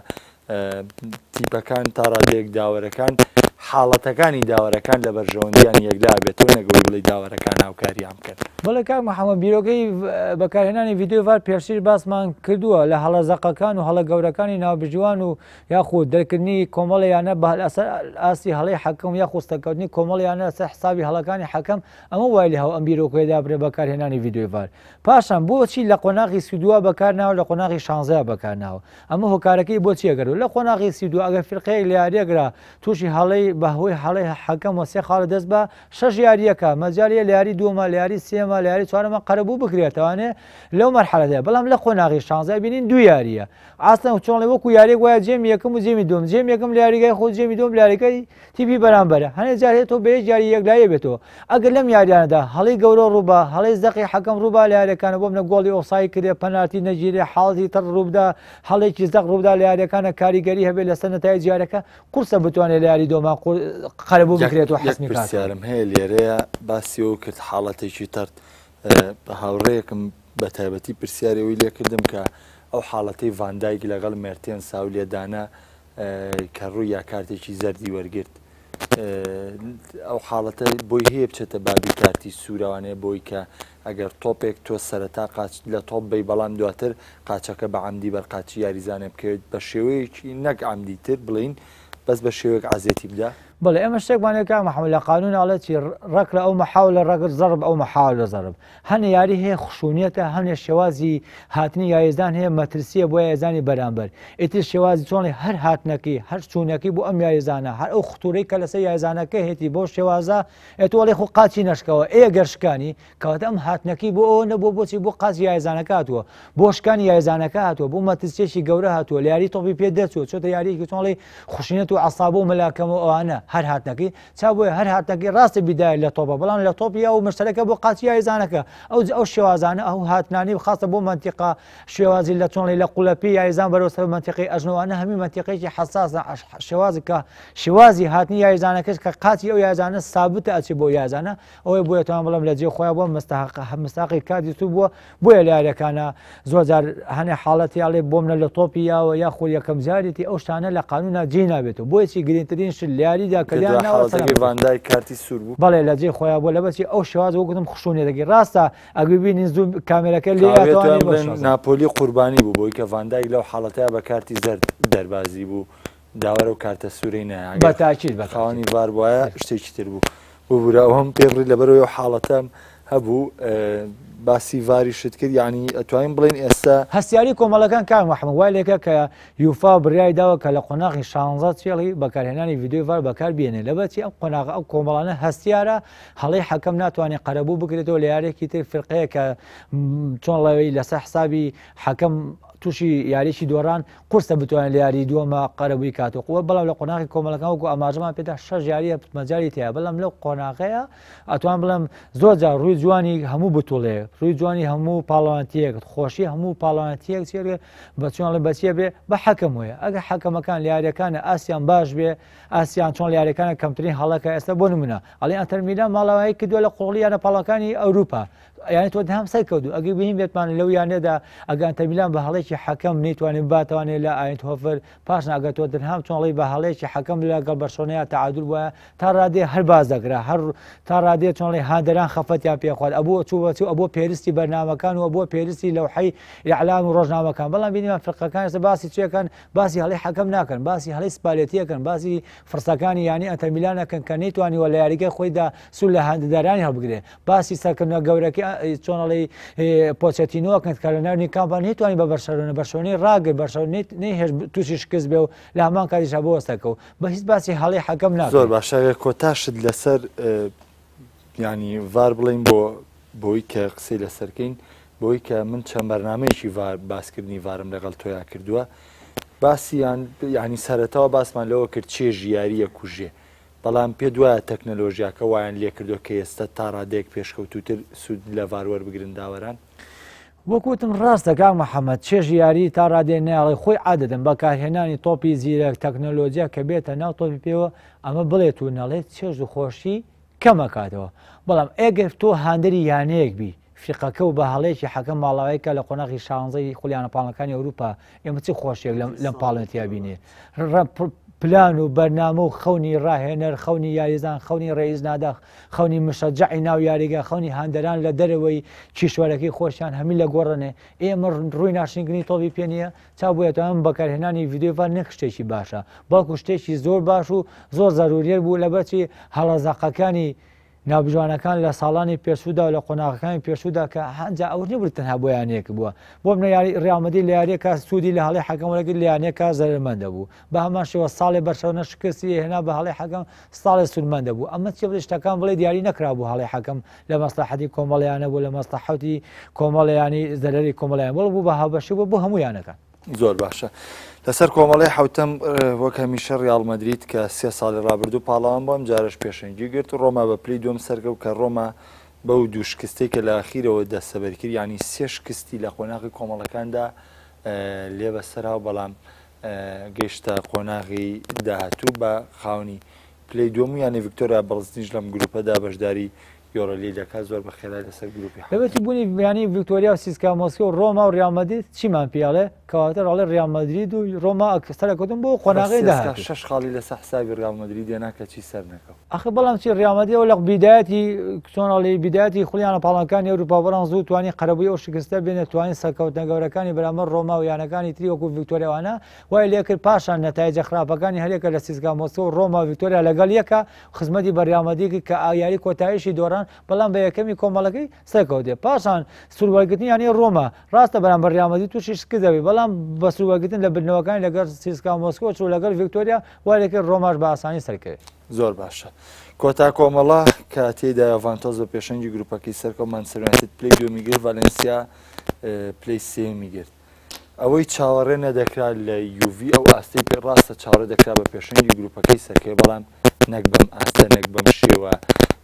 تیپەکان تا ڕادەیەک داوەرەکان حاڵەتەکانی داوەرەکان لە بەرژەوەندیان یەکلا بێتەوە نەگەوەی بڵی داوەرەکان هاوکاریان بکەن. بەڵێ کاک محەممەد بیرۆکەی بەکارهێنانی ڤیدیۆ ڤار پێشتر باسمان کردووە لە هەڵە زەقەکان و هەڵە گەورەکانی ناوبژیوان و یاخود دەرکردنی کۆمەڵیانە بە ئەسەر ئاسی هەڵەی حەکەم یا خستەکەوتنی کۆمەڵیانە سەر حسابی هەڵەکانی حەکەم ئەمە وای لە هەو ئەم بیرۆکەیەدا برێ بەکارهێنانی ڤیدیۆ ڤار. پاشان بۆچی لە قۆناغی سیدووە بەکارناوە لە قۆناغی شانزەیە بەکارناوە ئەمە هۆکارەکەی بۆچی ئەگەرەوە لە قۆناغی سیدووە ئەگەر فرقەیەک لە یاریەگرا تووشی هەڵەی بەهۆی هەڵەی حەکەم و سێ خاڵە دەست بە شەش یاریەکە مەجاریە لە یاری دووەمە لە یاری سێمە لە یاری چوارەمە قەرەبوو بکرێتەوانێ لەو مەرحەلەدەیە بەڵام لە قۆناغی شانزە بینین دوو یاریە ئاستن چۆڵی وەکو یاریێک وایە جێمی یەکەم و جێمی دوم جێم یەکەم لە یاریگای خۆ جێمی دوم لە یاریگای تیپی بەرامبەرە هەنێ جار هێتەوە بە یەک یاری یەکلایە بێتەوە ئەگەر لەم یاریانەدا هەڵی گەورە ڕووبا هەڵی زەقی حەکەم ڕووبا لە یاریەکانە بۆ منە گۆڵی ئۆفسای کردێ پەنالتی نەگیرێ حاڵی تر ڕووبدا هەڵێکی زەق ڕووبدا لە یاریەکانە کاریگەری هەبێت لەسەر نەتایج یاریەکە قورسە بتوانێت لە یاری دۆما قەرەبوو بکرێتەوە حەسمی کات. پرسیارم هەیە لێرەیە باسیەوە کرد حاڵەتێکی ترد بە هاوڕێیەکم بە تایبەتی پرسیارەوەی لێکردم کە ئەو حاڵەتەی ڤاندایک لەگەڵ مێرتێن ساولێدانە کە ڕووی یا کارتێکی زەردی وەرگرت ئەو حاڵەتە بۆی هەیە بچێتە بابی کارتی سوورەوانەیە بۆی کە ئەگەر تۆپێک تۆ سەرەتا قاچ لە تۆپ بی بەڵام دواتر قاچەکە بە عەمدی بەرقاچی یاریزانێ بکەوێت بە شێوەیەکی نەک عەمدی تر بڵین بەس بە شێوەیەک عەزێتی بدا. بەڵێ ئەمە شتێکمانێکا محەممەد لە قانون ئاڵەتی ڕەک لە ئەو مەحاول لە ڕەگەر زەرب ئەو مەحاول لە زەرب هەنێ یاری هەیە خشونیەتە هەنێ شێوازی هاتنی یاریزان هەیە مەترسیە بۆ یاریزانی بەرامبەر ئیتر شێوازی چۆنی هەر هاتنەکەی هەر چوونەکەی بۆ ئەم یاریزانە هەر ئەو خوتورەی کە لەسەر یاریزانەکە هێتی بۆ شێوازە ئێتوەڵی خۆ قاچی نەشکەوە ئێ گەرشکانی کەواتە ئەم هاتنەکەی بۆ ئەوە نەبوو بۆچی بۆ قاچی یاریزانەکە هاتووە بۆ شکانی یاریزانەکە هاتووە بۆ مەترسیێکی گەورە هاتووە لە یاری تۆپی پێ دەچوە چۆتە یاریکی چۆڵی خوشینەت و عەسابە و مەلاکەمە ئەوانە هەر هاتنەکەی چا بۆیە هەر هاتنەکەی ڕاستی بیدای لە تۆپە بەڵام لە تۆپی ئەو مشتەرەکە بۆ قاچی یاریزانەکە ئەو ئەو شێوازانە ئەو هاتنانی خاستە بۆ منتیقا شێوازی لە چۆنی لە قوڵەپی یاریزان بەرەوسەر منتیقی ئەژنەوانە هەمی منتیقێکی حساسە شێوازی کە شێوازی هاتنی یاریزانەکەش کە قاچی ئەو یاریزانە سابتە ئەچی بۆ یاریزانە ئەوەی بۆیە توان بڵم لە جێ خۆیان بۆ مستاقی کاتی تو بووە بۆیە لە یاریەکانە زۆر جار هەنێ حاڵەتی ئاڵێ بۆ منە لە تۆپی یاوە یا خۆ یەکەم جاریتی ئەو شتانە لە قانونە جێ نابێتەوە بۆیەکی گرنگترین شت لە یاریدا کە ڤاندای کارتی سوور بوو بەڵێ لە جێ خۆیان بۆ لە بەچی ئەو شێواز وەگوتم خشونێتەکەی ڕاستە ئەگەر ببینین زوو کامێرەکە لێ ناپۆلی قوربانی بوو بۆی کە ڤاندایک لەو حاڵەتەیە بە کارتی زەرد دەربازی بوو داوەرە و کارتە سوورەی نایە بە تاکید بە خاوەنی ڤار وایە شتێکی تر بوو بۆ براوەم پێڕی لەبەرەوەی حاڵەتەم هەبوو باسی ڤاری شت کرد یعنی ئەتوانین بڵێن ئێستا هەستیاری کۆمەڵەکان کار محەممەد وای لێکە کە یوفا بڕیای داوە کە لە قۆناغی شانزە چێڵی بەکارهێنانی ڤیدیۆ ڤار بەکار بێنێ لەبەرچی ئەم قۆناغ ئەو کۆمەڵانە هەستیارە هەڵەی حەکەم ناتوانێت قەرەبوو بکرێتەوە لە یارێکی تر فرقەیە کە چۆن لەوەی لەسەر حسابی حەکەم تووشی یاریشی دۆڕان قورسە بتوانێت لە یاری دووەمە قەرەبووی کاتەوە بەڵام لە قۆناغی کۆمەڵەکان وەکو ئاماژەمان پێدا شەش یاریە مەجای تەیە بەڵام لەو قۆناغەیە ئەتوان بڵێم زۆر جار ڕووی جوانی هەموو بتوڵێ ڕووی جوانی هەموو پاڵەوانتیەک خۆشی هەموو پاڵەوانتیەک چێ بە چۆن لە بەچیە بێ بە حەکەم وەیە ئەگە حەکەمەکان لە یاریەکانە ئاسیان باش بێ ئاسیان چۆن لە یاریەکانە کەمترین هەڵەکە ئێستا بۆ نمونە ئەڵێ ئەتەر میلان ماڵەوایی کردووە لە قوڵیانە پاڵەکانی ئەوروپا یعنی تۆ دەهم سەر کەوتو ئەگەر بینیم بێتمان لەو یانەدا ئەگەر ئەتەر میلان بە هەڵێکی حەکەم نەیتوانێت باتوانێت لە ئایندهۆفر پاشان ئەگەر تۆ دەرهام چۆنڵی بە هەڵەیەکی حەکەم لەگەڵ بەرشۆنەیە تەعادول بووە تا ڕادێ هەر باز دەگرا هەر تا ڕادێ چۆنڵی هاندەران خەفەتیان پێخوات ئەبوو چوو بەچوو ئەبوو پێویستی بەرنامەکان و ئەبوو پێویستی لەوحەی ئیعلام و ڕۆژنامەکان بەڵام بینیمان فرقەکان ئێستا باسی چێکەن باسی هەڵەی حەکەم ناکەن باسی هەڵەی سپالێتیەکەن باسی فرسەکانی یانی ئەتەر میلانەکەن کە نەیتوانی وە لە یاریگەی خۆیدا سوول لە هاندەرانی هەڵبگرێ باسی سەرکردنە گەورەکەی چۆنەڵی پۆچەتینۆ کە لە ناوی کامپان نێتوانانی بە بەرشەرونە بەرشۆنی ڕاگر بەرشەونیت نهێش تووشی شکست بێ و لە هەمان کاریشا بۆ وەستەکە و بە هیچ باسی هەڵی حەکەم ناکەم. زۆر باشە کۆتاشت لەسەر ینی ڤار بڵین بۆ بۆی کە قسەی لەسەرکەین بۆی کە من چەند بەرنامەیەکی باسکردنی ڤارم لەگەڵ تۆیا کردووە باسییان ینی سەرەتاوە باسمان لەوە کرد چێژ یاریە کوژێ بەڵام پێ دوایە تەکنەلۆژیاکە وایان لێ کردو کە ئێستا تا ڕادەیەک پێشکەوتوتر سوود لە ڤار وەربگرن داوەران. وەکوتم ڕاستە کاک محەممەد چێژ یاری تا ڕادێ ناڵی خۆی عادەدەن بەکارهێنانی تۆپی زیرەک تەکنەلۆجیا کە بێتە ناو تۆپی پێوە ئەمە بڵێت و نەڵێت چێژ و خۆشی کەمەکاتەوە بەڵام ئەگەر تۆ هاندەری یانەیەک بی فیقەکە و بە هەڵەیەکی حەکەم ماڵاوایکە لە قۆناغی شانزەی خولیانە پاڵەکانی ئەوروپا ئێمە چی خۆشیێک لەم پاڵەتیا بینێ پلان و بەرنامە و خەونی ڕاهێنەر خەونی یاریزان خەونی ڕێز ناداخ خەونی مشەجعی ناو یاریگە خەونی هاندەران لە دەرەوەی کیشوەرەکەی خۆشیان هەمی لە گۆڕنێ ئێمە ڕووی ناشنگنی تۆبی پێ نییە چا بێت ئەم بەکارهێنانی ڤیددیۆڤار نەک شتێکی باشە باوکو شتێکی زۆر باش و زۆر زەروریە بوو لەبەرچی هەڵەزاقەکانی ناوبژوانەکان لە ساڵانی پێشودا و لە قۆناغەکانی پێشودا کە هەنجا ئەو نەبوو تەنها بۆ یانەیەک بووە بۆ منە یاری ڕیامەدی لە یاریەکە سوودی لە هەڵی حەکەم وەرەگرت لە یانەیەکە زەرمەندە بوو بە هەمان شێوە ساڵی بەرشەونە شکستی هێنا بە هەڵی حەکەم ساڵی سوودمەندە بوو ئەمە چێ بڵێ شتەکان بڵێ دیاری نەکرا بوو هەڵی حەکەم لە مەسلحەتی کۆمەڵیانە بوو لە مەسلحەتی کۆمەڵیانی زەرەری کۆمەڵیان بڵ بوو بە هاوبەشی بوو بۆ هەموو یانەکان. زۆر باشە لەسەر کۆمەڵی حوتەم وەک هەمیشە ڕیاڵ مەدرید کە سێ ساڵی ڕابردوو پاڵاوان بۆم جارش پێشەنگی گرت ڕۆما بە پلەی دووەم سەرکە و کە ڕۆما بەو دوو شکستەی کە لە ئاخیرەوە دەستەبەر کرد ینی سێ شکستی لە قۆناغی کۆمەڵەکاندا لێ بەسەرا بەڵام گەیشتە قۆناغی داهاتوو بە خاونی پلەی دووەم یانی ڤیکتۆریا بەڵزنیش لەم گروپەدا بەشداری یۆرۆلیگەکە زۆر بە خێرای لەسەر گروپی دەبێتی بوونی ینی ڤیکتۆریا و سیسکا مۆسکۆ و ڕۆما و ڕیال مەدرید چیمان پیاڵێ کەواتە ڕاڵێ ڕیال مەدرید و ڕۆما سەرکەوتن بۆ قۆناغی داهات شەش خاڵی لەسەر حسابی ڕیال مەدرید دێنا کە چی سەر نەکەوت ئەخ بەڵام چی ڕیال مەدرید و لە بیدایەتی چۆنەڵی بیدایەتی خولیانە پاڵەکانی ئەوروپا بەڕان زوو توانی قەرەبووی ئەو شکستە بێنێت توانی سەرکەوتنە گەورەکانی بەرامبەر ڕۆما و یانەکانی تری وەکو ڤیکتۆریاوانە وای لێ کرد پاشان نەتایجە خراپەکانی هەرێکە لە سیسکا مۆسکۆ و ڕۆما و ڤیکتۆریا لەگەڵ یەکە خزمەتی بە ڕیال مەدرید کە یاری کۆتاییشی دۆڕان بەڵام بە یەکەمی کۆمەڵەکەی سەرکەوتێ پاشان سوروەرگرتنی یانی ڕۆما ڕاستە بەرامبەر ڕیال مەدرید تووشی شکست دەبێت بەڵام بە سوروەرگرتن لە بردنەوەکانی لەگەڵ سیسکا مۆسکۆ و لەگەڵ ڤیکتۆریا وای لێ کرد ڕۆماش بە ئاسانی سەرکەوێت. زۆر باشە کۆتا کۆمەڵە کە تێدا ڤانتۆز بە پێشەنگی گروپەکەی سەرکەوت مانچستەر یونایتد پلەی دووەمی گرت ڤالێنسیا پلەی سێمی گرت ئەوەی چاوەڕێ نەدەکرا لە یوڤی ئەو ئاستەی پێ ڕاستە چاوەڕێ دەکرا بە پێشەنگی گروپەکەی سەرکەوێت بەڵام نەک بەم ئاستە نەک بەم شێوە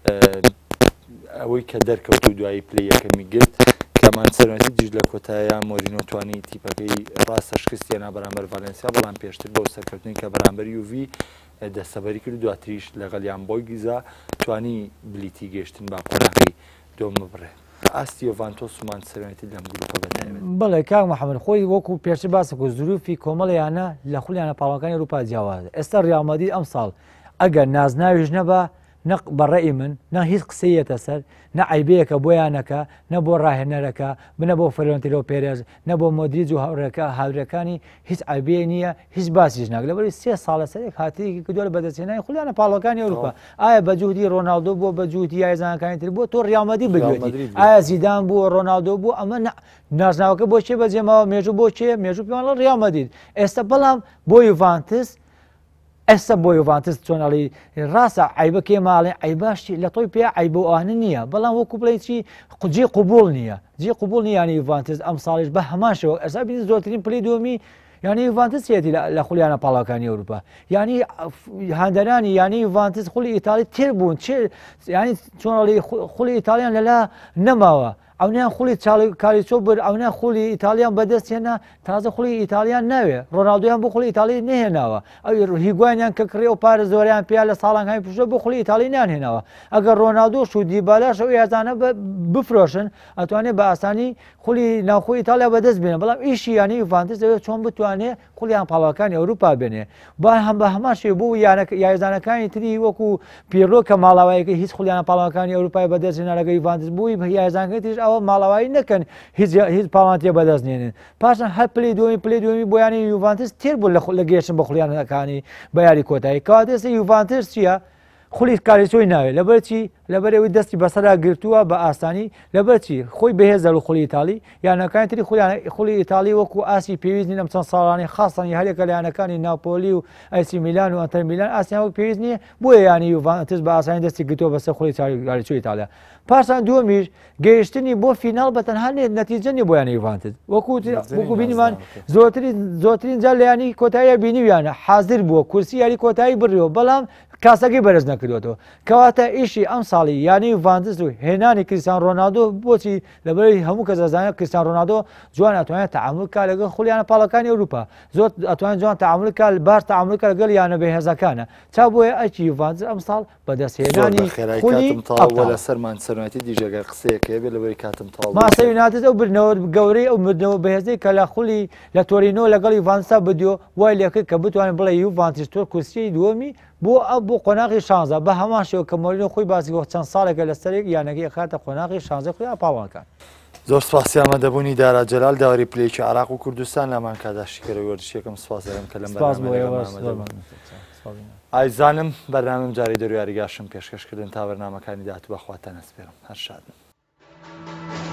ئەوەی کە دەرکەوت و دوایی پلەی یەکەمی گرت کە مانچستەر یونایتد دیژ لە کۆتاییان مۆرینۆ توانی تیپەکەی ڕاستە شکستیانە بەرامبەر ڤالێنسیا بەڵام پێشتر بەو سەرکەوتنی کە بەرامبەر یوڤی دەستەبەری کرد دواتریش لەگەڵیان بۆی گیزا توانی بلیتی گەشتن با قۆناغی دۆمە بڕێ ئاستی ڤانتۆس و مانچستەر یونایتد لەم گروپە بەتایبەت. بەڵێ کاک محەممەد خۆی وەکو پێشتر باسەکە زروفی کۆمەڵیانە لە خولیانە پاڵەکانی ئەوروپا جیاوازە ئێستا ڕیال مەدرید ئەم ساڵ ئەگەر نازناویش نەبە نەق بەڕێی من نە هیچ قسەیەتە سەر نە عیبەیەکە بۆ یانەکە نە بۆ ڕاهێنەرەکە بنە بۆ فلۆنتیرۆ پێرێز نە بۆ مۆدریج و هاوڕێکە هاورەکانی هیچ عیبەیە نییە هیچ باسیش ناک لەبەری سێ ساڵە سەرێک هاتیەکی کردووە لە بەدەستهێنانی خولیانە پاڵەکانی ئەوروپا ئایا بەجوودی ڕۆناڵدۆ بۆ بەجوودی یاریزانەکانی تر بۆ تۆ ڕیال مەدرید بگوێتی ئایا زیدان بووە ڕۆناڵدۆ بوو ئەمە نازناوەکە بۆ چێ بەجێماوە مێژوو بۆ چێ مێژوو پێوانڵە ڕیال مەدرید ئێستا بەڵام بۆ یوڤانتس ئێستا بۆ یوڤانتس چۆنەڵی ڕاستە عیبە کێ ماڵێ عیباشی لە تۆی پێ عیبەوانە نییە بەڵام وەکو بڵێ چی جێ قوبوڵ نییە جێ قوبوڵ نییانی یوڤانتس ئەم ساڵیش بە هەماشەوە ئەسا بینی زۆرترین پلەی دووەمی یانی یوڤانتس هێتی لە خولیانە پاڵاکانی ئەوروپا ینی هاندەرانی یانی یوڤانتس خولی ئیتالی تێر بوون ینی چۆنەڵی خولی ئیتالیان لەلا نەماوە ئەونیان خولی کاریچۆ بر ئەونیان خولی ئیتالیان بەدەستێنە تازە خولی ئیتالیان ناوێ ڕۆناڵدۆیان بۆ خولی ئیتالی نهێناوە ئەو هیگوانیان کە کڕێ و پارە زۆریان پیا لە ساڵانکانی پشتۆ بۆ خولی ئیتالی نانهێناوە ئەگەر ڕۆناڵدۆش و دیبالاش ئەو یازانە بفرۆشن ئەتوانێت بە ئاسانی خولی ناوخۆی ئیتالیا بەدەست بێنە بەڵام ئیشی یانی یوڤانتس دەوێت چۆن بتوانێت خولیان پاڵاکانی ئەوروپا بێنێ با هەم بە هەمان شێ بۆ یاریزانەکانی تری وەکو پیرۆ کە ماڵاوایەکە هیچ خولیانە پاڵاکانی ئەوروپای بەدەستێنە لەگە یوڤانتس بووی یاریزانەکەی تریش ئەوە ماڵاوایی نەکەن هیچ پاڵانتیە بەدەست نێنن پاشان هەر پلەی دووەمی پلەی دووەمی بۆیانی یوڤانتس تێر بوو لە گەشتن بە خولیانەکانی بە یاری کۆتایی کەواتە ئێستا یوڤانتس چییە خولی کارێچۆی ناوێت لەبەرچی لەبەرەوەی دەستی بەسەرا گرتووە بە ئاسانی لەبەرچی خۆی بەهێزە و خولی ئیتالی یانەکانی تری خولی ئیتالی وەکو ئاسی پێویست نیم چەند ساڵانی خاستانی هەرێکە لە یانەکانی ناپۆلی و ئایسی میلان و ئەنتەر میلان ئاسیان وەک پێویست نییە بۆیە ینی یوڤانتس بە ئاسانی دەستی گرتووە بەسەر خولی کارێچۆی ئیتالیا. پاشان دووەمیش گەیشتنی بۆ فیناڵ بەتەنها نەتیجە نیە بۆ یانی یوڤانتس وەکو بینیمان زۆرترین جار لە ینی کۆتاییە بینیویانە حاضر بووە کورسی یاری کۆتایی بڕیەوە بەڵام کاسەکەی بەرز نەکردوێتەوە کەواتە ئیشی ئەم ساڵی یانی یوڤانتس و هێنانی کریستیانو ڕۆناڵدۆ بۆچی لەبەری هەموو کەس دەزانێت کریستیانو ڕۆناڵدۆ جوان ئەتوانێت تەعامل بکات لەگەڵ خولیانە پاڵەکانی ئەوروپا زۆر ئەتوانێت جوان تەعامل بکات باش تەعامل بکات لەگەڵ یانە بەهێزەکانە چا بۆیە ئەچی یوڤانتس ئەم ساڵ بەدەستهێنانی خولی لە سەرمان سەرەتی دیژەگەر قسەیەکەیە بێت لەبەری کاتم تاڵ ماسە یونایتد ئەو بردنەوە گەورەی ئەو مردنەوە بەهێزەی کە لە خولی لە تۆرینۆ لەگەڵ یوڤانتسا بدیۆ وای لێکرد کە بتوانێت بڵێ یوڤانتس تۆ کورسی دووەمی بۆ ئەو بۆ قۆناغی شانزە بە هەمان شێوە کە مۆرینۆ خۆی باسی بۆ چەند ساڵێکە لەسەرێک یانەکەی خاتە قۆناغی شانزە خۆی پاڵەکان. زۆر سپاسی ئامادەبوونی دارا جەلال داوری پلەیەکی عراق و کوردستان لەمان کاداشیکەرە وەرزشیەکەم سپاس دەکەم کە لەم بەرنامەدا ئایزانم بەرنامەم جاری دەرویاریگاشم پێشکەشکردن تا بەرنامەکانی داهاتوو بەخواتە نەسپێرم هەر شادم.